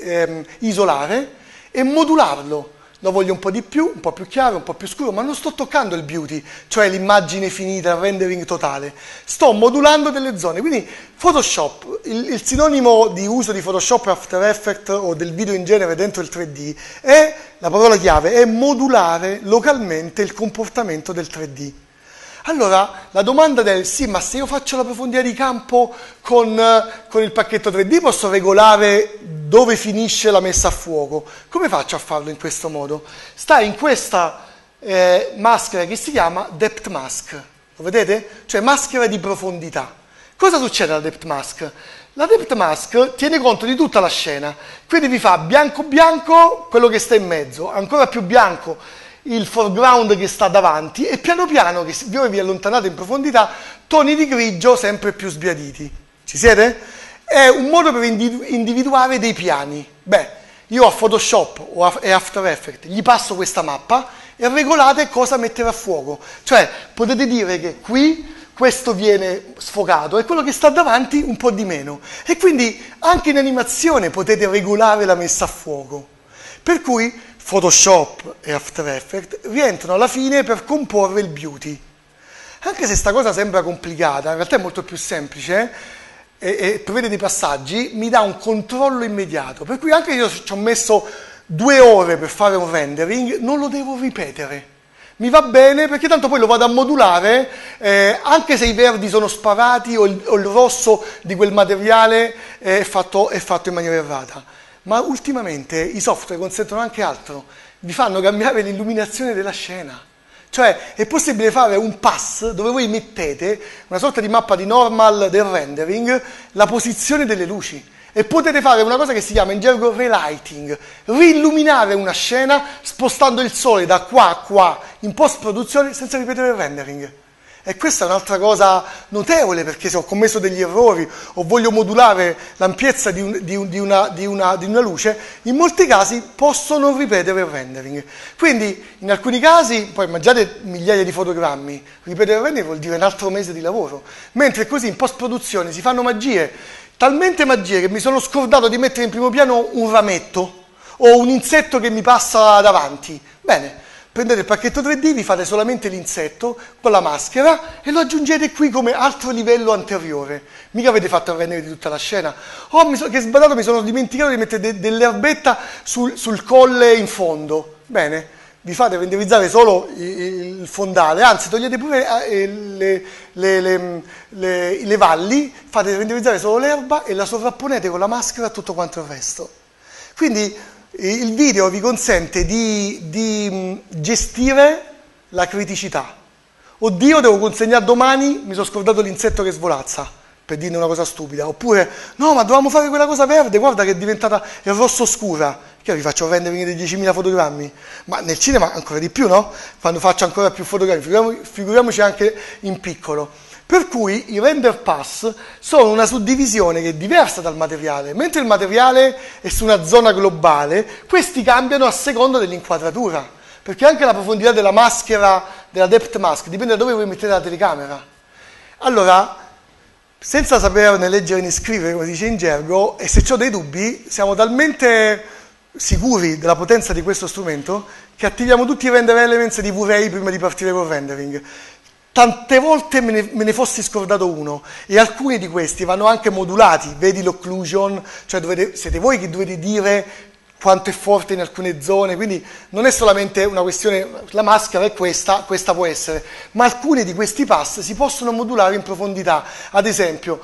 S1: isolare e modularlo. Lo voglio un po' di più, un po' più chiaro, un po' più scuro, ma non sto toccando il beauty, cioè l'immagine finita, il rendering totale. Sto modulando delle zone. Quindi Photoshop, il sinonimo di uso di Photoshop e After Effects o del video in genere dentro il 3D, la parola chiave è modulare localmente il comportamento del 3D. Allora, la domanda del sì, ma se io faccio la profondità di campo con il pacchetto 3D posso regolare dove finisce la messa a fuoco? Come faccio a farlo in questo modo? Sta in questa maschera che si chiama Depth Mask, lo vedete? Cioè maschera di profondità. Cosa succede alla Depth Mask? La Depth Mask tiene conto di tutta la scena, quindi vi fa bianco bianco quello che sta in mezzo, ancora più bianco il foreground che sta davanti, e piano piano che voi vi allontanate in profondità, toni di grigio sempre più sbiaditi. Ci siete? È un modo per individuare dei piani. Beh, io a Photoshop e After Effects gli passo questa mappa e regolate cosa mettere a fuoco. Cioè potete dire che qui questo viene sfocato e quello che sta davanti un po' di meno. E quindi anche in animazione potete regolare la messa a fuoco. Per cui Photoshop e After Effects rientrano alla fine per comporre il beauty. Anche se sta cosa sembra complicata, in realtà è molto più semplice e prevede dei passaggi, mi dà un controllo immediato. Per cui anche se io ci ho messo 2 ore per fare un rendering, non lo devo ripetere. Mi va bene perché tanto poi lo vado a modulare, anche se i verdi sono sparati o il rosso di quel materiale è fatto in maniera errata. Ma ultimamente i software consentono anche altro, vi fanno cambiare l'illuminazione della scena. Cioè è possibile fare un pass dove voi mettete una sorta di mappa di normal del rendering, la posizione delle luci. E potete fare una cosa che si chiama in gergo relighting, riilluminare una scena spostando il sole da qua a qua in post-produzione senza ripetere il rendering. E questa è un'altra cosa notevole, perché se ho commesso degli errori o voglio modulare l'ampiezza di una luce, in molti casi posso non ripetere il rendering. Quindi in alcuni casi, poi immaginate migliaia di fotogrammi, ripetere il rendering vuol dire un altro mese di lavoro, mentre così in post-produzione si fanno magie, talmente magie che mi sono scordato di mettere in primo piano un rametto o un insetto che mi passa davanti. Bene. Prendete il pacchetto 3D, vi fate solamente l'insetto con la maschera e lo aggiungete qui come altro livello anteriore. Mica avete fatto il rendering di tutta la scena. Oh, che sbadato, mi sono dimenticato di mettere dell'erbetta sul colle in fondo. Bene, vi fate renderizzare solo il fondale, anzi togliete pure le valli, fate renderizzare solo l'erba e la sovrapponete con la maschera a tutto quanto il resto. Quindi il video vi consente di gestire la criticità. Oddio, devo consegnare domani, mi sono scordato l'insetto che svolazza, per dirne una cosa stupida. Oppure, no, ma dovevamo fare quella cosa verde, guarda che è diventata il rosso scura. Che io vi faccio rendering di 10.000 fotogrammi? Ma nel cinema ancora di più, no? Quando faccio ancora più fotogrammi, figuriamoci anche in piccolo. Per cui i render pass sono una suddivisione che è diversa dal materiale. Mentre il materiale è su una zona globale, questi cambiano a seconda dell'inquadratura. Perché anche la profondità della maschera, della depth mask, dipende da dove voi mettete la telecamera. Allora, senza saperne leggere né scrivere, come si dice in gergo, e se ho dei dubbi, siamo talmente sicuri della potenza di questo strumento che attiviamo tutti i render elements di V-Ray prima di partire col rendering. Tante volte me ne fossi scordato uno e alcuni di questi vanno anche modulati, vedi l'occlusion, cioè siete voi che dovete dire quanto è forte in alcune zone, quindi non è solamente una questione, la maschera è questa può essere, ma alcuni di questi pass si possono modulare in profondità, ad esempio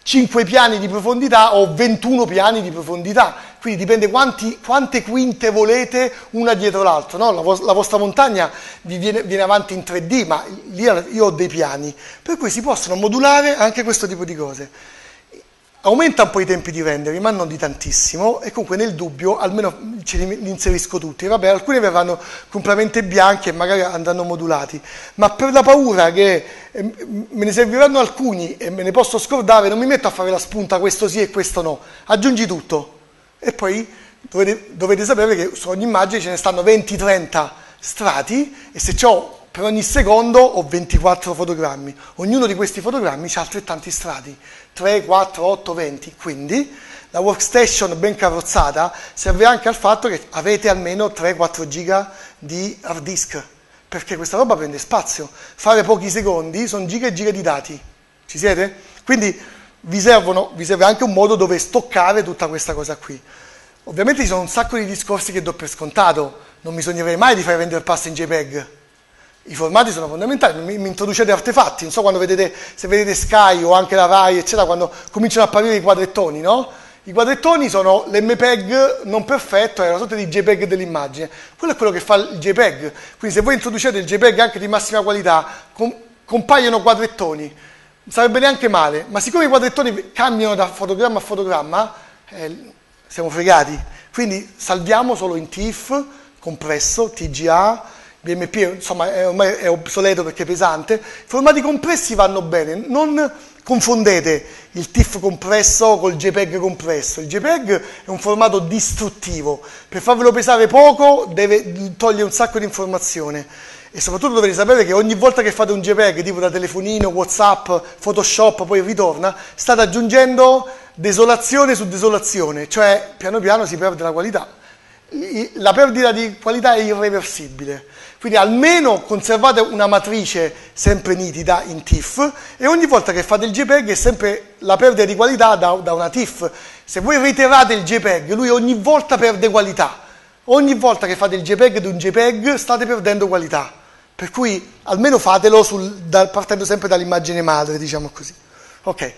S1: 5 piani di profondità o 21 piani di profondità, quindi dipende quante quinte volete una dietro l'altra, no? La vostra montagna viene avanti in 3D, ma lì io ho dei piani, per cui si possono modulare anche questo tipo di cose. Aumenta un po' i tempi di rendering, ma non di tantissimo, e comunque nel dubbio almeno li inserisco tutti. Vabbè, alcuni verranno completamente bianchi e magari andranno modulati, ma per la paura che me ne serviranno alcuni e me ne posso scordare, non mi metto a fare la spunta, questo sì e questo no. Aggiungi tutto. E poi dovete sapere che su ogni immagine ce ne stanno 20-30 strati, e se ho per ogni secondo ho 24 fotogrammi. Ognuno di questi fotogrammi ha altrettanti strati, 3, 4, 8, 20. Quindi la workstation ben carrozzata serve anche al fatto che avete almeno 3-4 giga di hard disk, perché questa roba prende spazio. Fare pochi secondi sono giga e giga di dati. Ci siete? Quindi vi serve anche un modo dove stoccare tutta questa cosa qui. Ovviamente ci sono un sacco di discorsi che do per scontato, non bisognerebbe mai di fare render pass in JPEG. I formati sono fondamentali, mi introducete artefatti, non so se vedete Sky o anche la Rai, eccetera, quando cominciano a apparire i quadrettoni, no? I quadrettoni sono l'MPEG non perfetto, è una sorta di JPEG dell'immagine. Quello è quello che fa il JPEG, quindi se voi introducete il JPEG anche di massima qualità, compaiono quadrettoni, non sarebbe neanche male, ma siccome i quadrettoni cambiano da fotogramma a fotogramma, siamo fregati. Quindi salviamo solo in TIFF, compresso, TGA, BMP, insomma ormai è obsoleto perché è pesante. I formati compressi vanno bene, non confondete il TIFF compresso col JPEG compresso. Il JPEG è un formato distruttivo, per farvelo pesare poco deve togliere un sacco di informazione E soprattutto dovete sapere che ogni volta che fate un JPEG, tipo da telefonino, WhatsApp, Photoshop, poi ritorna, state aggiungendo desolazione su desolazione, cioè piano piano si perde la qualità. La perdita di qualità è irreversibile, quindi almeno conservate una matrice sempre nitida in TIFF e ogni volta che fate il JPEG è sempre la perdita di qualità da una TIFF. Se voi reiterate il JPEG, lui ogni volta perde qualità. Ogni volta che fate il JPEG di un JPEG state perdendo qualità. Per cui almeno fatelo partendo sempre dall'immagine madre, diciamo così. Ok.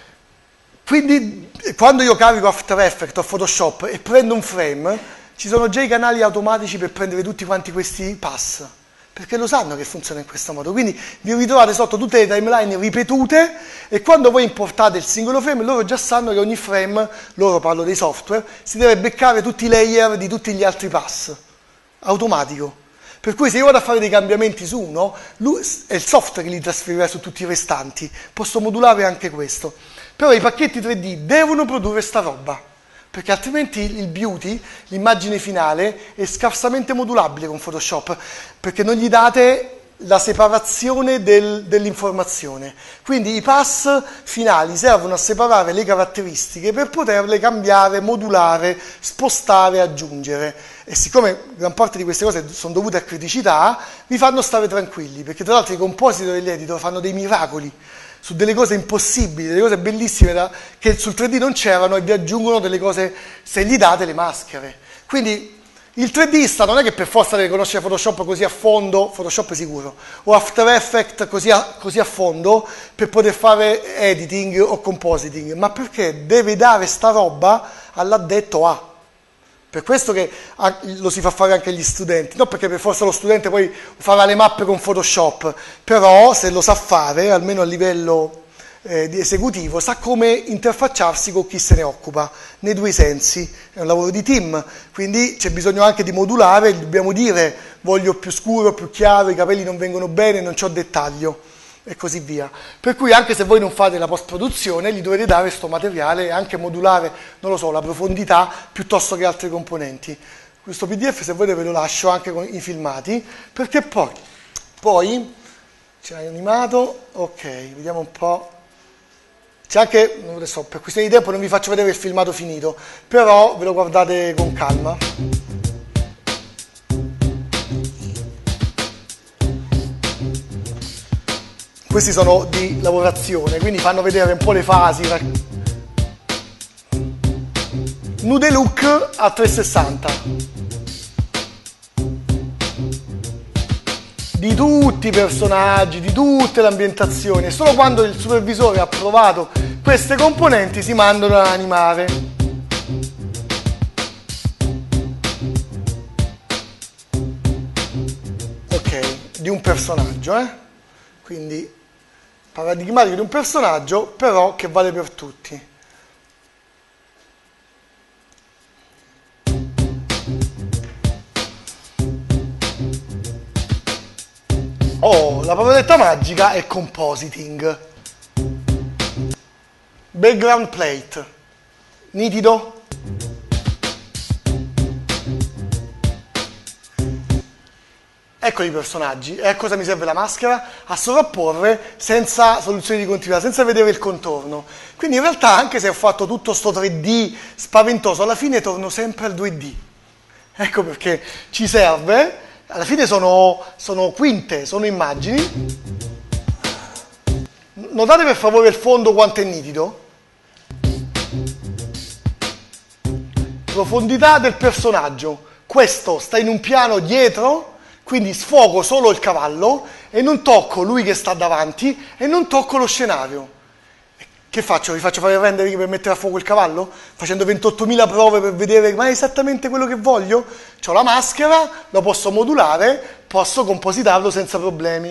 S1: Quindi quando io carico After Effects o Photoshop e prendo un frame, ci sono già i canali automatici per prendere tutti quanti questi pass, perché lo sanno che funziona in questo modo. Quindi vi ritrovate sotto tutte le timeline ripetute e quando voi importate il singolo frame, loro già sanno che ogni frame, loro parlo dei software, si deve beccare tutti i layer di tutti gli altri pass, automatico. Per cui se io vado a fare dei cambiamenti su uno, è il software che li trasferirà su tutti i restanti. Posso modulare anche questo. Però i pacchetti 3D devono produrre sta roba, perché altrimenti il beauty, l'immagine finale, è scarsamente modulabile con Photoshop, perché non gli date la separazione dell'informazione. Quindi i pass finali servono a separare le caratteristiche per poterle cambiare, modulare, spostare, aggiungere. E siccome gran parte di queste cose sono dovute a criticità, vi fanno stare tranquilli, perché tra l'altro i compositor e gli editor fanno dei miracoli su delle cose impossibili, delle cose bellissime che sul 3D non c'erano e vi aggiungono delle cose se gli date le maschere. Quindi il 3Dista non è che per forza deve conoscere Photoshop così a fondo, Photoshop sicuro, o After Effects così a fondo per poter fare editing o compositing, ma perché deve dare sta roba all'addetto A. Per questo che lo si fa fare anche agli studenti, non perché per forza lo studente poi farà le mappe con Photoshop, però se lo sa fare, almeno a livello di esecutivo, sa come interfacciarsi con chi se ne occupa, nei due sensi. È un lavoro di team, quindi c'è bisogno anche di modulare, dobbiamo dire voglio più scuro, più chiaro, i capelli non vengono bene, non c'ho dettaglio e così via. Per cui anche se voi non fate la post-produzione, gli dovete dare questo materiale e anche modulare, non lo so, la profondità piuttosto che altri componenti. Questo PDF se volete ve lo lascio anche con i filmati, perché poi c'è animato, ok, vediamo un po'. C'è anche, non lo so, per questione di tempo non vi faccio vedere il filmato finito, però ve lo guardate con calma. Questi sono di lavorazione, quindi fanno vedere un po' le fasi. Nude look a 360. Di tutti i personaggi, di tutte le ambientazioni, e solo quando il supervisore ha approvato queste componenti si mandano ad animare. Ok, di un personaggio, quindi paradigmatico di un personaggio, però che vale per tutti. Oh, la parola magica è compositing. Background plate. Nitido? Ecco i personaggi. E a cosa mi serve la maschera? A sovrapporre senza soluzione di continuità, senza vedere il contorno. Quindi in realtà, anche se ho fatto tutto sto 3D spaventoso, alla fine torno sempre al 2D. Ecco perché ci serve. Alla fine sono quinte, sono immagini. Notate per favore il fondo quanto è nitido. Profondità del personaggio. Questo sta in un piano dietro, quindi sfogo solo il cavallo e non tocco lui che sta davanti e non tocco lo scenario. Che faccio? Vi faccio fare il rendering per mettere a fuoco il cavallo? Facendo 28.000 prove per vedere ma è esattamente quello che voglio? C'ho la maschera, lo posso modulare, posso compositarlo senza problemi.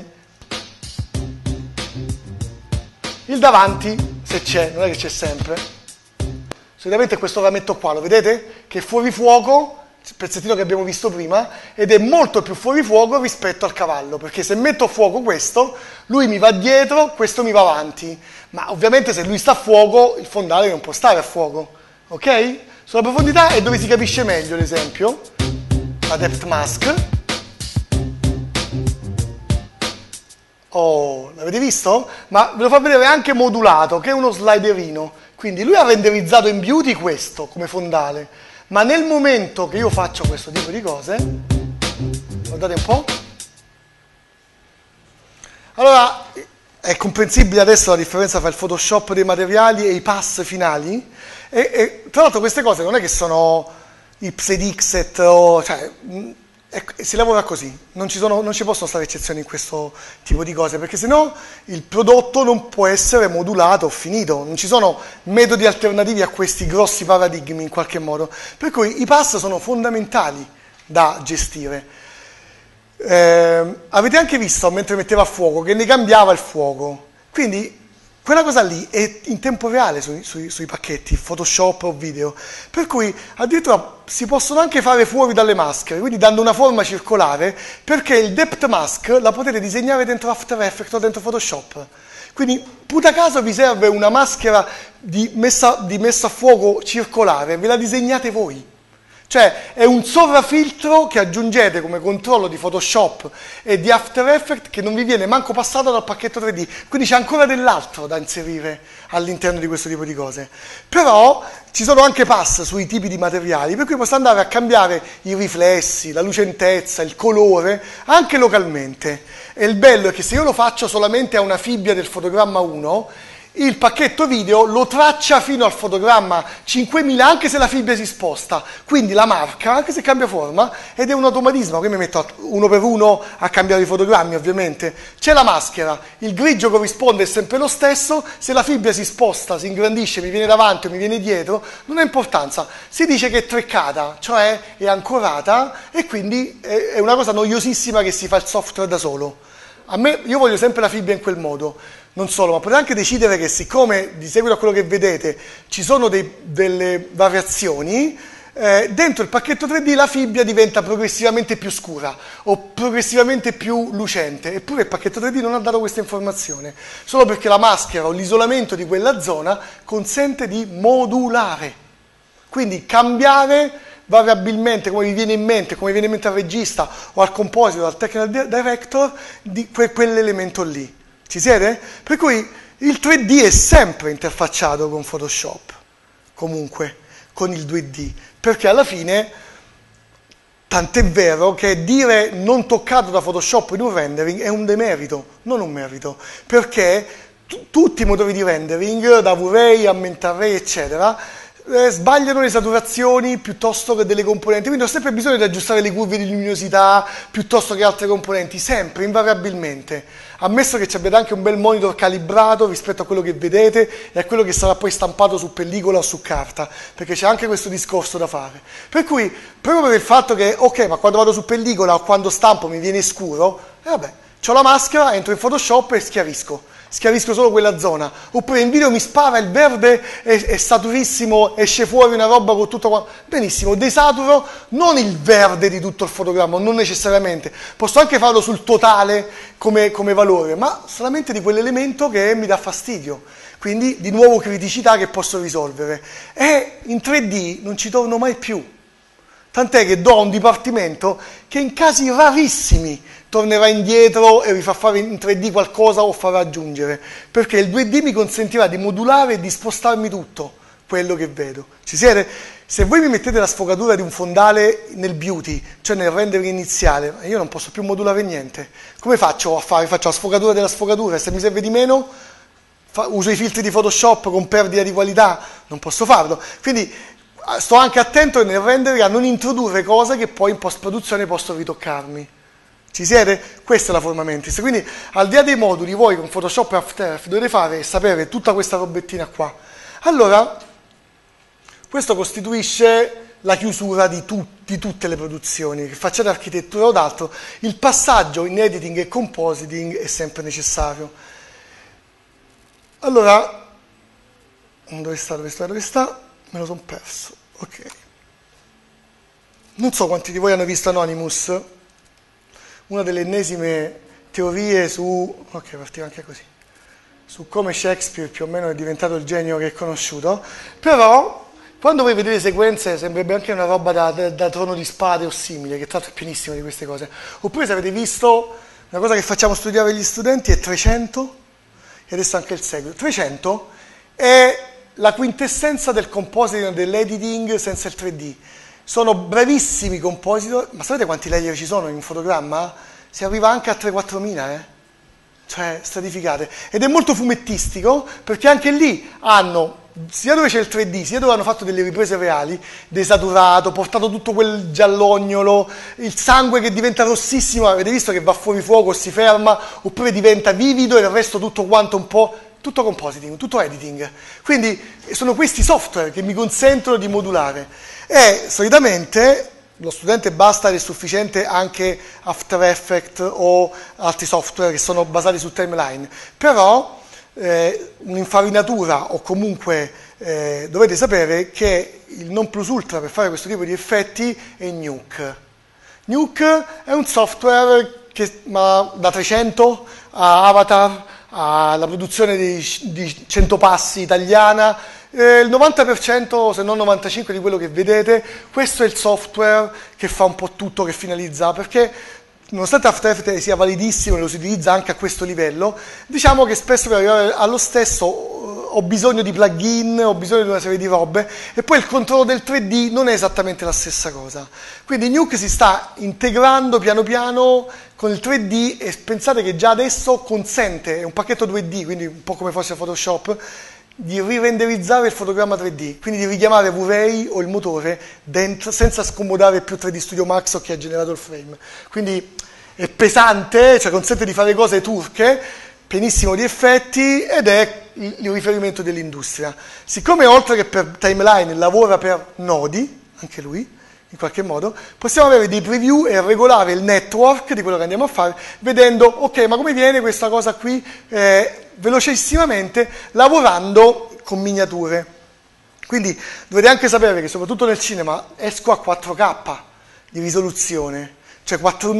S1: Il davanti, se c'è, non è che c'è sempre. Solitamente questo rametto qua, lo vedete? Che è fuori fuoco, il pezzettino che abbiamo visto prima, ed è molto più fuori fuoco rispetto al cavallo, perché se metto a fuoco questo, lui mi va dietro, questo mi va avanti. Ma ovviamente se lui sta a fuoco, il fondale non può stare a fuoco, ok? Sulla profondità è dove si capisce meglio, ad esempio, la depth mask. Oh, l'avete visto? Ma ve lo fa vedere anche modulato, che è uno sliderino. Quindi lui ha renderizzato in Beauty questo come fondale, ma nel momento che io faccio questo tipo di cose, guardate un po', allora è comprensibile adesso la differenza tra il Photoshop dei materiali e i pass finali, e tra l'altro queste cose non è che sono i Psedixet, cioè si lavora così, non ci possono stare eccezioni in questo tipo di cose, perché sennò il prodotto non può essere modulato o finito, non ci sono metodi alternativi a questi grossi paradigmi in qualche modo, per cui i pass sono fondamentali da gestire. Avete anche visto mentre metteva a fuoco che ne cambiava il fuoco, quindi quella cosa lì è in tempo reale sui pacchetti Photoshop o video, per cui addirittura si possono anche fare fuori dalle maschere, quindi dando una forma circolare, perché il depth mask la potete disegnare dentro After Effects o dentro Photoshop. Quindi, puta caso vi serve una maschera di messa a fuoco circolare, ve la disegnate voi. Cioè è un sovrafiltro che aggiungete come controllo di Photoshop e di After Effects che non vi viene manco passato dal pacchetto 3D, quindi c'è ancora dell'altro da inserire all'interno di questo tipo di cose. Però ci sono anche pass sui tipi di materiali, per cui posso andare a cambiare i riflessi, la lucentezza, il colore, anche localmente. E il bello è che se io lo faccio solamente a una fibbia del fotogramma 1, il pacchetto video lo traccia fino al fotogramma 5000 anche se la fibbia si sposta, quindi la marca anche se cambia forma, ed è un automatismo che mi metto uno per uno a cambiare i fotogrammi ovviamente. C'è la maschera, il grigio corrisponde è sempre lo stesso, se la fibbia si sposta, si ingrandisce, mi viene davanti o mi viene dietro, non ha importanza, si dice che è treccata, cioè è ancorata, e quindi è una cosa noiosissima che si fa il software da solo. Io voglio sempre la fibbia in quel modo. Non solo, ma potete anche decidere che siccome di seguito a quello che vedete ci sono delle variazioni, dentro il pacchetto 3D la fibbia diventa progressivamente più scura o progressivamente più lucente, eppure il pacchetto 3D non ha dato questa informazione, solo perché la maschera o l'isolamento di quella zona consente di modulare, quindi cambiare variabilmente come vi viene in mente, come viene in mente al regista o al compositor, al technical director, di quell'elemento lì. Ci siete? Per cui il 3D è sempre interfacciato con Photoshop, comunque, con il 2D, perché alla fine, tant'è vero che dire non toccato da Photoshop in un rendering è un demerito, non un merito, perché tutti i motori di rendering, da V-Ray a Mental Ray, eccetera, sbagliano le saturazioni piuttosto che delle componenti, quindi ho sempre bisogno di aggiustare le curve di luminosità piuttosto che altre componenti, sempre, invariabilmente, ammesso che ci abbiate anche un bel monitor calibrato rispetto a quello che vedete e a quello che sarà poi stampato su pellicola o su carta, perché c'è anche questo discorso da fare. Per cui, proprio per il fatto che, ok, ma quando vado su pellicola o quando stampo mi viene scuro, vabbè, ho la maschera, entro in Photoshop e schiarisco solo quella zona, oppure in video mi spara il verde è saturissimo, esce fuori una roba con tutto quanto, benissimo, desaturo non il verde di tutto il fotogramma, non necessariamente, posso anche farlo sul totale come valore, ma solamente di quell'elemento che mi dà fastidio, quindi di nuovo criticità che posso risolvere, e in 3D non ci torno mai più, tant'è che do a un dipartimento che in casi rarissimi tornerà indietro e vi fa fare in 3D qualcosa o farà aggiungere, perché il 2D mi consentirà di modulare e di spostarmi tutto quello che vedo. Ci siete? Se voi mi mettete la sfogatura di un fondale nel beauty, cioè nel rendering iniziale, io non posso più modulare niente. Come faccio a fare? Faccio la sfogatura della sfogatura, se mi serve di meno uso i filtri di Photoshop con perdita di qualità, non posso farlo. Quindi sto anche attento nel rendering a non introdurre cose che poi in post-produzione posso ritoccarmi. Ci siete? Questa è la forma mentis. Quindi al di là dei moduli, voi con Photoshop e After Effects dovete fare e sapere tutta questa robettina qua. Allora, questo costituisce la chiusura di tutte le produzioni, che facciate architettura o d'altro. Il passaggio in editing e compositing è sempre necessario. Allora, dove sta? Me lo sono perso. Ok. Non so quanti di voi hanno visto Anonymous, una delle ennesime teorie ok, partiva anche così, su come Shakespeare più o meno è diventato il genio che è conosciuto, però quando voi vedete sequenze sembrerebbe anche una roba da Trono di Spade o simile, che tra l'altro è pienissimo di queste cose, oppure se avete visto una cosa che facciamo studiare agli studenti è 300, e adesso anche il seguito. 300 è la quintessenza del compositing, dell'editing senza il 3D. Sono bravissimi compositor, ma sapete quanti layer ci sono in un fotogramma? Si arriva anche a 3-4 mila, cioè stratificate. Ed è molto fumettistico, perché anche lì hanno, sia dove c'è il 3D, sia dove hanno fatto delle riprese reali, desaturato, portato tutto quel giallognolo, il sangue che diventa rossissimo, avete visto che va fuori fuoco, si ferma, oppure diventa vivido e il resto tutto quanto un po', tutto compositing, tutto editing. Quindi sono questi software che mi consentono di modulare. E solitamente lo studente basta ed è sufficiente anche After Effects o altri software che sono basati su timeline, però un'infarinatura o comunque dovete sapere che il non plus ultra per fare questo tipo di effetti è Nuke. Nuke è un software che da 300 a Avatar, alla produzione di 100 passi italiana, il 90% se non 95% di quello che vedete, questo è il software che fa un po' tutto, che finalizza, perché nonostante After Effects sia validissimo e lo si utilizza anche a questo livello, diciamo che spesso per arrivare allo stesso ho bisogno di plugin, ho bisogno di una serie di robe, e poi il controllo del 3D non è esattamente la stessa cosa. Quindi Nuke si sta integrando piano piano con il 3D, e pensate che già adesso consente, è un pacchetto 2D, quindi un po' come fosse Photoshop, di rirenderizzare il fotogramma 3D, quindi di richiamare V-Ray o il motore dentro, senza scomodare più 3D Studio Max o chi ha generato il frame. Quindi è pesante, cioè consente di fare cose turche, pienissimo di effetti, ed è il riferimento dell'industria. Siccome oltre che per timeline lavora per nodi, anche lui, in qualche modo, possiamo avere dei preview e regolare il network di quello che andiamo a fare, vedendo, ok, ma come viene questa cosa qui velocissimamente, lavorando con miniature. Quindi dovete anche sapere che soprattutto nel cinema esco a 4K di risoluzione, cioè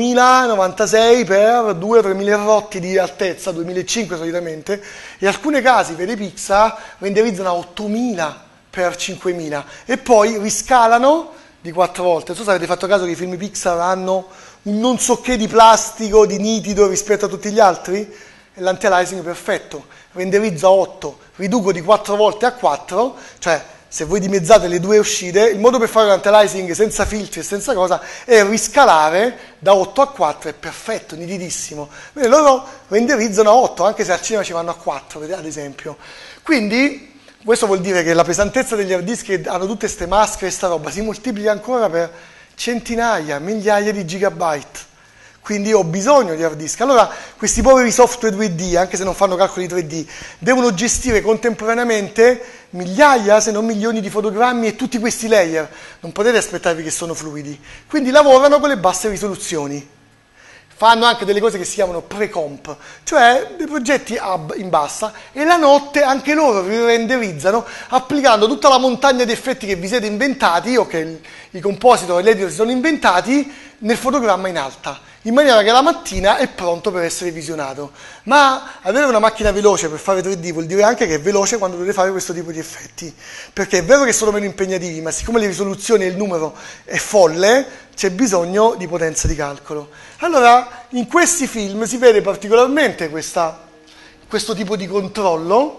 S1: 4096 per 2-3000 rotti di altezza, 2005 solitamente, e in alcuni casi, vede Pixar, renderizzano a 8000 per 5000 e poi riscalano di 4 volte. Non so se avete fatto caso che i film Pixar hanno un non so che di plastico, di nitido rispetto a tutti gli altri, e l'anti-aliasing perfetto, renderizzo a 8, riduco di 4 volte a 4, cioè se voi dimezzate le due uscite, il modo per fare l'anti-aliasing senza filtri e senza cosa è riscalare da 8 a 4, è perfetto, nitidissimo. Bene, loro renderizzano a 8, anche se al cinema ci vanno a 4, ad esempio. Quindi questo vuol dire che la pesantezza degli hard disk, che hanno tutte queste maschere e sta roba, si moltiplica ancora per centinaia, migliaia di gigabyte. Quindi ho bisogno di hard disk. Allora questi poveri software 2D, anche se non fanno calcoli 3D, devono gestire contemporaneamente migliaia, se non milioni di fotogrammi e tutti questi layer. Non potete aspettarvi che sono fluidi. Quindi lavorano con le basse risoluzioni. Fanno anche delle cose che si chiamano pre-comp, cioè dei progetti hub in bassa, e la notte anche loro vi renderizzano applicando tutta la montagna di effetti che vi siete inventati o che i compositor e l'editor si sono inventati nel fotogramma in alta, in maniera che la mattina è pronto per essere visionato. Ma avere una macchina veloce per fare 3D vuol dire anche che è veloce quando dovete fare questo tipo di effetti, perché è vero che sono meno impegnativi, ma siccome le risoluzioni e il numero è folle, c'è bisogno di potenza di calcolo. Allora, in questi film si vede particolarmente questo tipo di controllo.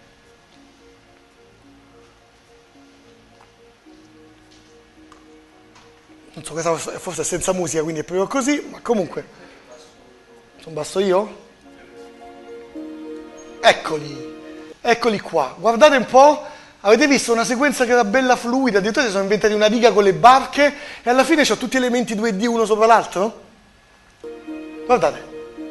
S1: Non so, questa forse è senza musica, quindi è proprio così, ma comunque. Sono basso io? Eccoli qua. Guardate un po'. Avete visto una sequenza che era bella fluida, addirittura si sono inventati una riga con le barche e alla fine c'ho tutti gli elementi 2D uno sopra l'altro? Guardate.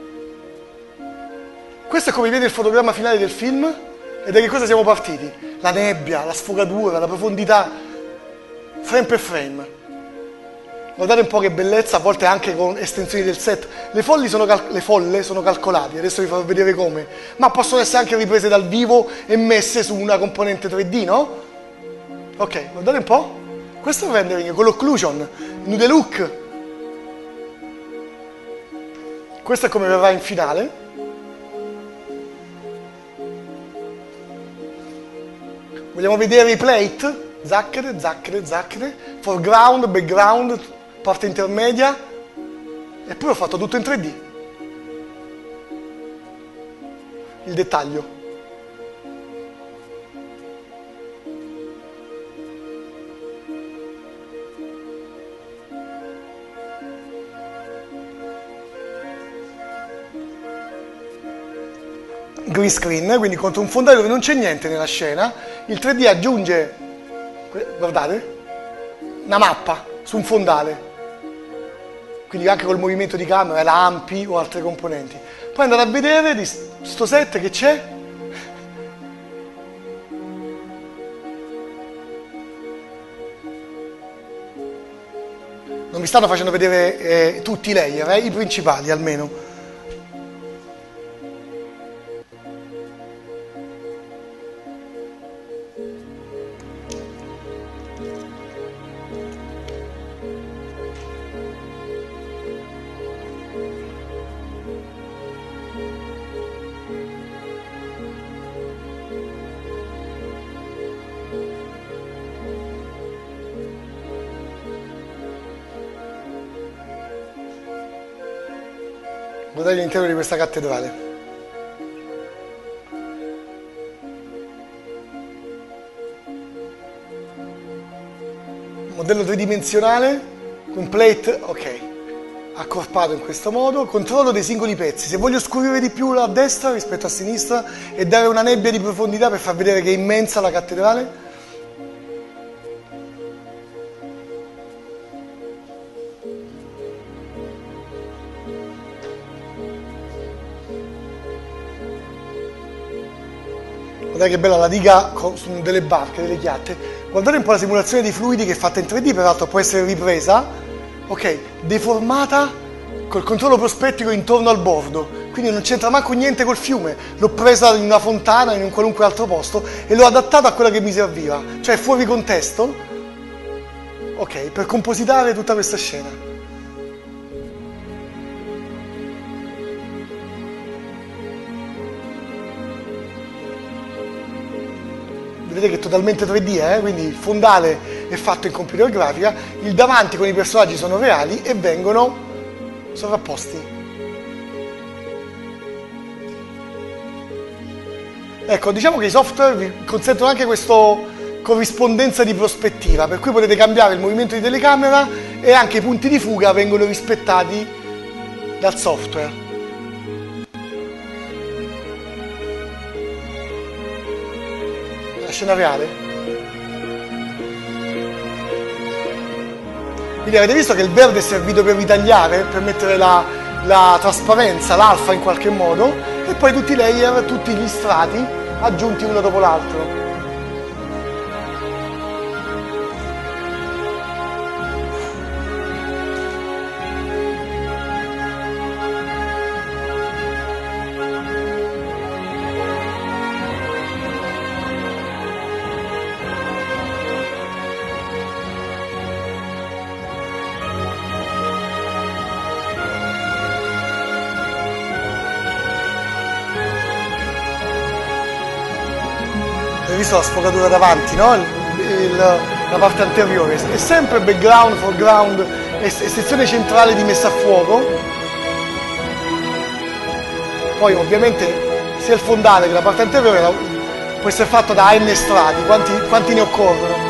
S1: Questo è come viene il fotogramma finale del film, e da che cosa siamo partiti? La nebbia, la sfogatura, la profondità, frame per frame. Guardate un po' che bellezza, a volte anche con estensioni del set. Le folle sono calcolate, adesso vi farò vedere come, ma possono essere anche riprese dal vivo e messe su una componente 3D, no? Ok, guardate un po'. Questo è il rendering con l'occlusion, nude look. Questo è come verrà in finale. Vogliamo vedere i plate? Zacchete, foreground, background, parte intermedia, e poi ho fatto tutto in 3D. il dettaglio. Green screen, quindi contro un fondale dove non c'è niente nella scena, il 3D aggiunge, guardate, una mappa su un fondale, quindi anche col movimento di camera, lampi o altre componenti. Poi andate a vedere di sto set che c'è. Non vi stanno facendo vedere tutti i layer, i principali almeno. Guardate l'interno di questa cattedrale. Modello tridimensionale, con plate, ok, accorpato in questo modo, controllo dei singoli pezzi. Se voglio scurire di più a destra rispetto a sinistra e dare una nebbia di profondità per far vedere che è immensa la cattedrale. Guardate che bella la diga su delle barche, delle chiatte. Guardate un po' la simulazione dei fluidi che è fatta in 3D, peraltro può essere ripresa, ok, deformata col controllo prospettico intorno al bordo, quindi non c'entra manco niente col fiume, l'ho presa in una fontana, in un qualunque altro posto e l'ho adattata a quella che mi serviva, cioè fuori contesto, ok, per compositare tutta questa scena. Vedete che è totalmente 3D, quindi il fondale è fatto in computer grafica, il davanti con i personaggi sono reali e vengono sovrapposti. Ecco, diciamo che i software vi consentono anche questa corrispondenza di prospettiva, per cui potete cambiare il movimento di telecamera e anche i punti di fuga vengono rispettati dal software. Scena reale. Quindi avete visto che il verde è servito per ritagliare, per mettere la trasparenza, l'alfa in qualche modo, e poi tutti i layer, tutti gli strati aggiunti uno dopo l'altro. Hai visto la sfocatura davanti, no? La parte anteriore è sempre background, foreground e sezione centrale di messa a fuoco. Poi ovviamente sia il fondale che la parte anteriore può essere fatto da n strati, quanti ne occorrono.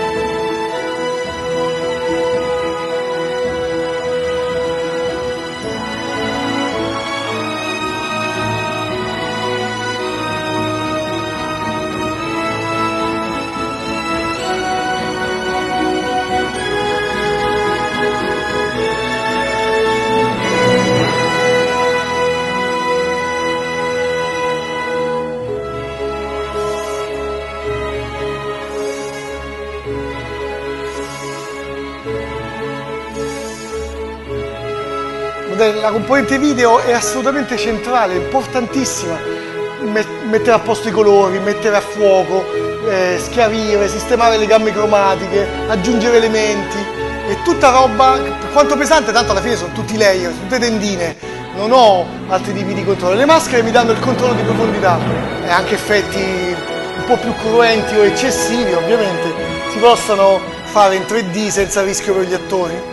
S1: La componente video è assolutamente centrale, importantissima. Mettere a posto i colori, mettere a fuoco, schiarire, sistemare le gamme cromatiche, aggiungere elementi. È tutta roba, per quanto pesante, tanto alla fine sono tutti layer, tutte tendine. Non ho altri tipi di controllo. Le maschere mi danno il controllo di profondità e anche effetti un po' più cruenti o eccessivi, ovviamente, si possono fare in 3D senza rischio per gli attori.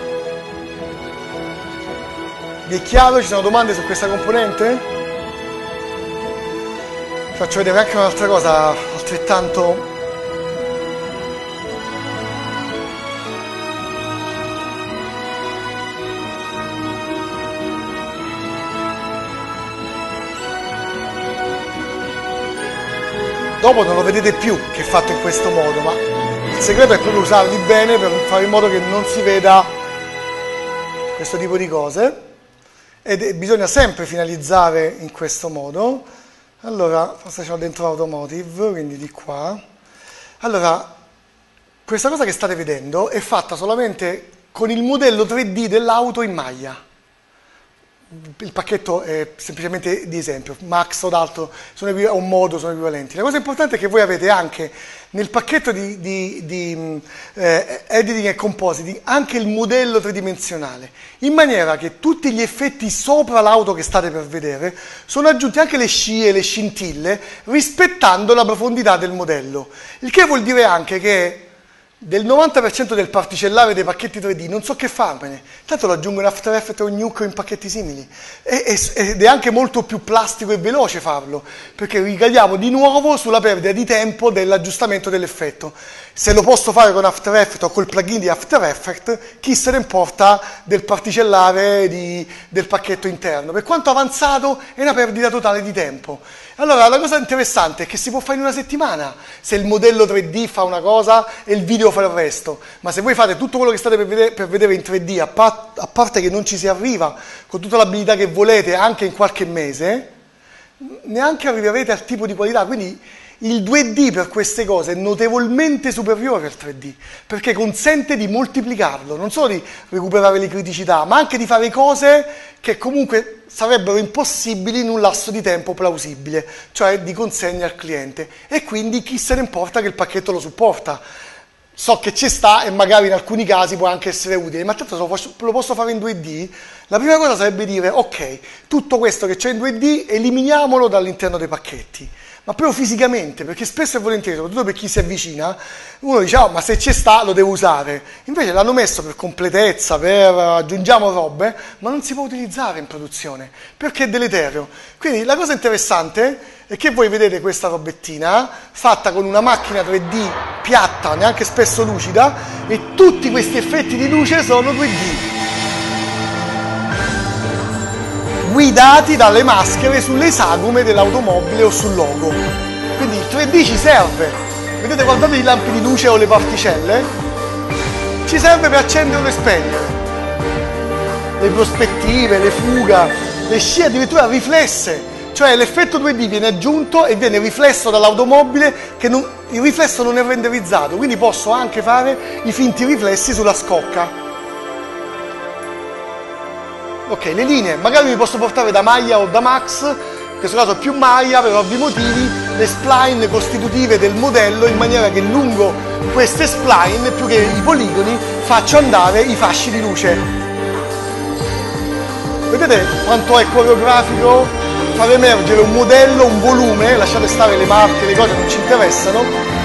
S1: Vi è chiaro? Ci sono domande su questa componente? faccio vedere anche un'altra cosa altrettanto... Dopo non lo vedete più che è fatto in questo modo, ma il segreto è proprio usarli bene per fare in modo che non si veda questo tipo di cose, ed bisogna sempre finalizzare in questo modo. Allora, forse c'ho dentro Automotive, quindi di qua. Allora, questa cosa che state vedendo è fatta solamente con il modello 3D dell'auto in maglia. Il pacchetto è semplicemente di esempio, Max o d'altro o Modo sono equivalenti. La cosa importante è che voi avete anche nel pacchetto di editing e compositing anche il modello tridimensionale, in maniera che tutti gli effetti sopra l'auto che state per vedere sono aggiunti anche le scie, le scintille, rispettando la profondità del modello. Il che vuol dire anche che del 90% del particellare dei pacchetti 3D non so che farmene, tanto lo aggiungo in After Effects o in Nuke o in pacchetti simili, ed è anche molto più plastico e veloce farlo, perché ricadiamo di nuovo sulla perdita di tempo dell'aggiustamento dell'effetto. Se lo posso fare con After Effects o col plugin di After Effects, chi se ne importa del particellare del pacchetto interno? Per quanto avanzato è una perdita totale di tempo. Allora la cosa interessante è che si può fare in una settimana, se il modello 3D fa una cosa e il video fa il resto, ma se voi fate tutto quello che state per vedere in 3D, a parte che non ci si arriva con tutta l'abilità che volete anche in qualche mese, neanche arriverete al tipo di qualità, quindi il 2D per queste cose è notevolmente superiore al 3D, perché consente di moltiplicarlo, non solo di recuperare le criticità, ma anche di fare cose che comunque sarebbero impossibili in un lasso di tempo plausibile, cioè di consegna al cliente. E quindi chi se ne importa che il pacchetto lo supporta. So che ci sta e magari in alcuni casi può anche essere utile, ma tanto lo posso fare in 2D. La prima cosa sarebbe dire, ok, tutto questo che c'è in 2D eliminiamolo dall'interno dei pacchetti, ma proprio fisicamente, perché spesso e volentieri, soprattutto per chi si avvicina, uno dice, oh, ma se ci sta lo devo usare. Invece l'hanno messo per completezza, per aggiungiamo robe, ma non si può utilizzare in produzione, perché è deleterio. Quindi la cosa interessante è che voi vedete questa robettina fatta con una macchina 3D piatta, neanche spesso lucida, e tutti questi effetti di luce sono 2D. Guidati dalle maschere sulle sagome dell'automobile o sul logo. Quindi il 3D ci serve. Vedete, guardate i lampi di luce o le particelle? Ci serve per accendere e spegnere. Le prospettive, le fuga, le scie addirittura riflesse. Cioè l'effetto 2D viene aggiunto e viene riflesso dall'automobile, che il riflesso non è renderizzato. Quindi posso anche fare i finti riflessi sulla scocca. Ok, le linee, magari mi posso portare da maglia o da Max, in questo caso più maglia per ovvi motivi, le spline costitutive del modello, in maniera che lungo queste spline, più che i poligoni, faccio andare i fasci di luce. Vedete quanto è coreografico far emergere un modello, un volume, lasciate stare le marche, le cose non ci interessano.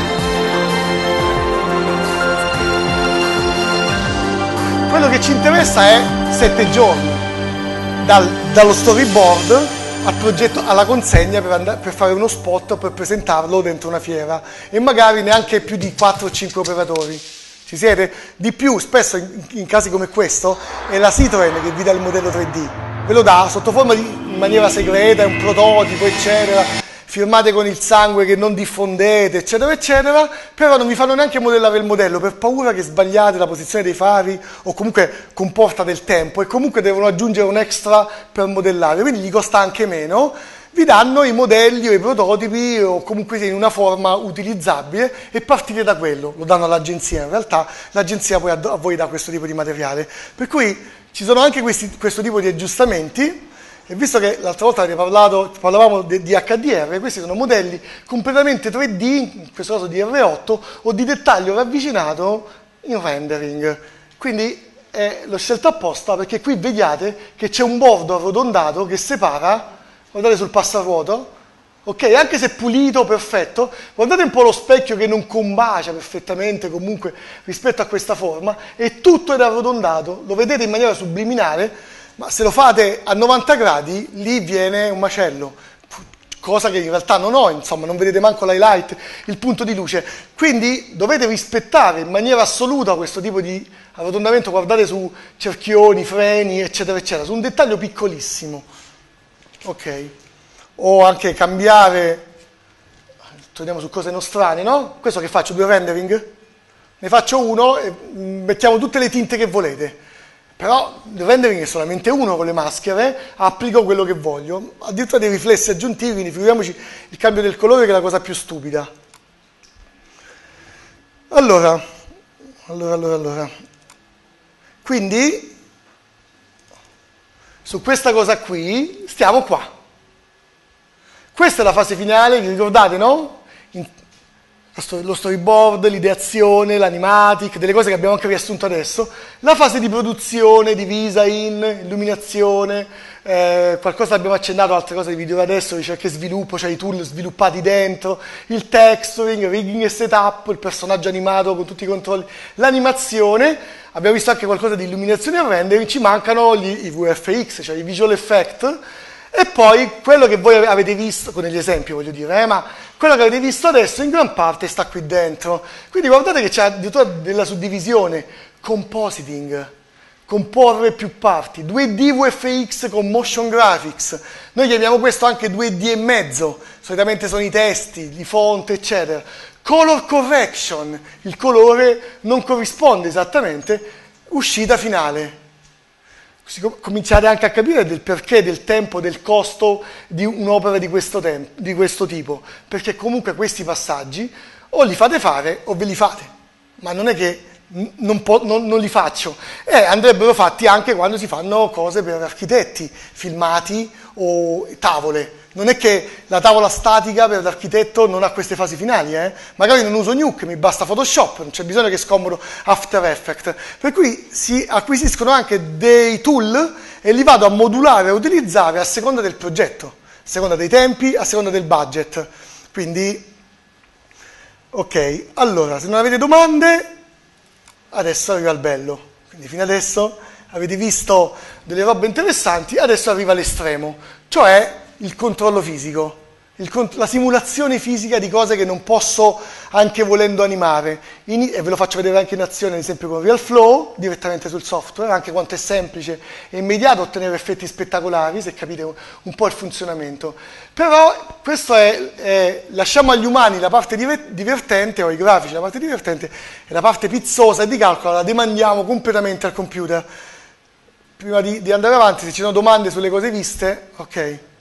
S1: Quello che ci interessa è 7 giorni. Dallo storyboard al progetto, alla consegna per fare uno spot o per presentarlo dentro una fiera, e magari neanche più di 4 o 5 operatori. Ci siete? Di più, spesso in casi come questo è la Citroen che vi dà il modello 3D, ve lo dà sotto forma in maniera segreta, è un prototipo eccetera, firmate con il sangue che non diffondete eccetera eccetera, però non vi fanno neanche modellare il modello per paura che sbagliate la posizione dei fari o comunque comporta del tempo, e comunque devono aggiungere un extra per modellare, quindi gli costa anche meno. Vi danno i modelli o i prototipi o comunque in una forma utilizzabile e partite da quello, lo danno all'agenzia, in realtà l'agenzia poi a voi dà questo tipo di materiale, per cui ci sono anche questo tipo di aggiustamenti. E visto che l'altra volta parlavamo di HDR, questi sono modelli completamente 3D, in questo caso di R8, o di dettaglio ravvicinato in rendering. Quindi l'ho scelto apposta perché qui vediate che c'è un bordo arrotondato che separa, guardate sul passavuoto, ok? Anche se pulito, perfetto, guardate un po' lo specchio che non combacia perfettamente comunque rispetto a questa forma, e tutto è arrotondato, lo vedete in maniera subliminale. Ma se lo fate a 90 gradi, lì viene un macello. cosa che in realtà non ho, insomma, non vedete manco l'highlight, il punto di luce. Quindi dovete rispettare in maniera assoluta questo tipo di arrotondamento, guardate su cerchioni, freni, eccetera, eccetera, su un dettaglio piccolissimo. Ok? O anche cambiare, torniamo su cose nostrane, no? Questo che faccio, 2 rendering, ne faccio uno e mettiamo tutte le tinte che volete. Però il rendering è solamente uno con le maschere, applico quello che voglio, addirittura dei riflessi aggiuntivi, quindi figuriamoci il cambio del colore che è la cosa più stupida. Allora. Quindi, su questa cosa qui, stiamo qua. Questa è la fase finale, vi ricordate, no? Lo storyboard, l'ideazione, l'animatic, delle cose che abbiamo anche riassunto adesso, la fase di produzione divisa in illuminazione, qualcosa abbiamo accennato, altre cose di video adesso, ricerca e sviluppo, cioè i tool sviluppati dentro, il texturing, rigging e setup, il personaggio animato con tutti i controlli, l'animazione, abbiamo visto anche qualcosa di illuminazione e rendering, ci mancano i VFX, cioè i visual effect, e poi quello che voi avete visto, con gli esempi voglio dire, ma quello che avete visto adesso in gran parte sta qui dentro. Quindi guardate che c'è addirittura della suddivisione, compositing, comporre più parti, 2D VFX con motion graphics. Noi chiamiamo questo anche 2D e mezzo, solitamente sono i testi, i font, eccetera. Color correction, il colore non corrisponde esattamente, uscita finale. Cominciate anche a capire del perché, del tempo, del costo di un'opera di questo tipo, perché comunque questi passaggi o li fate fare o ve li fate, ma non è che non li faccio, andrebbero fatti anche quando si fanno cose per architetti, filmati o tavole. Non è che la tavola statica per l'architetto non ha queste fasi finali, magari non uso Nuke, mi basta Photoshop, non c'è bisogno che scomodo After Effects. Per cui si acquisiscono anche dei tool e li vado a modulare e utilizzare a seconda del progetto, a seconda dei tempi, a seconda del budget. Quindi, ok, allora, se non avete domande, adesso arriva il bello. Quindi fino adesso avete visto delle robe interessanti, adesso arriva l'estremo, cioè il controllo fisico, la simulazione fisica di cose che non posso anche volendo animare. E ve lo faccio vedere anche in azione, ad esempio con RealFlow, direttamente sul software, anche quanto è semplice e immediato ottenere effetti spettacolari, se capite un po' il funzionamento. Però questo lasciamo agli umani la parte divertente, o ai grafici la parte divertente, e la parte pizzosa e di calcolo la demandiamo completamente al computer. Prima di andare avanti, se ci sono domande sulle cose viste, ok.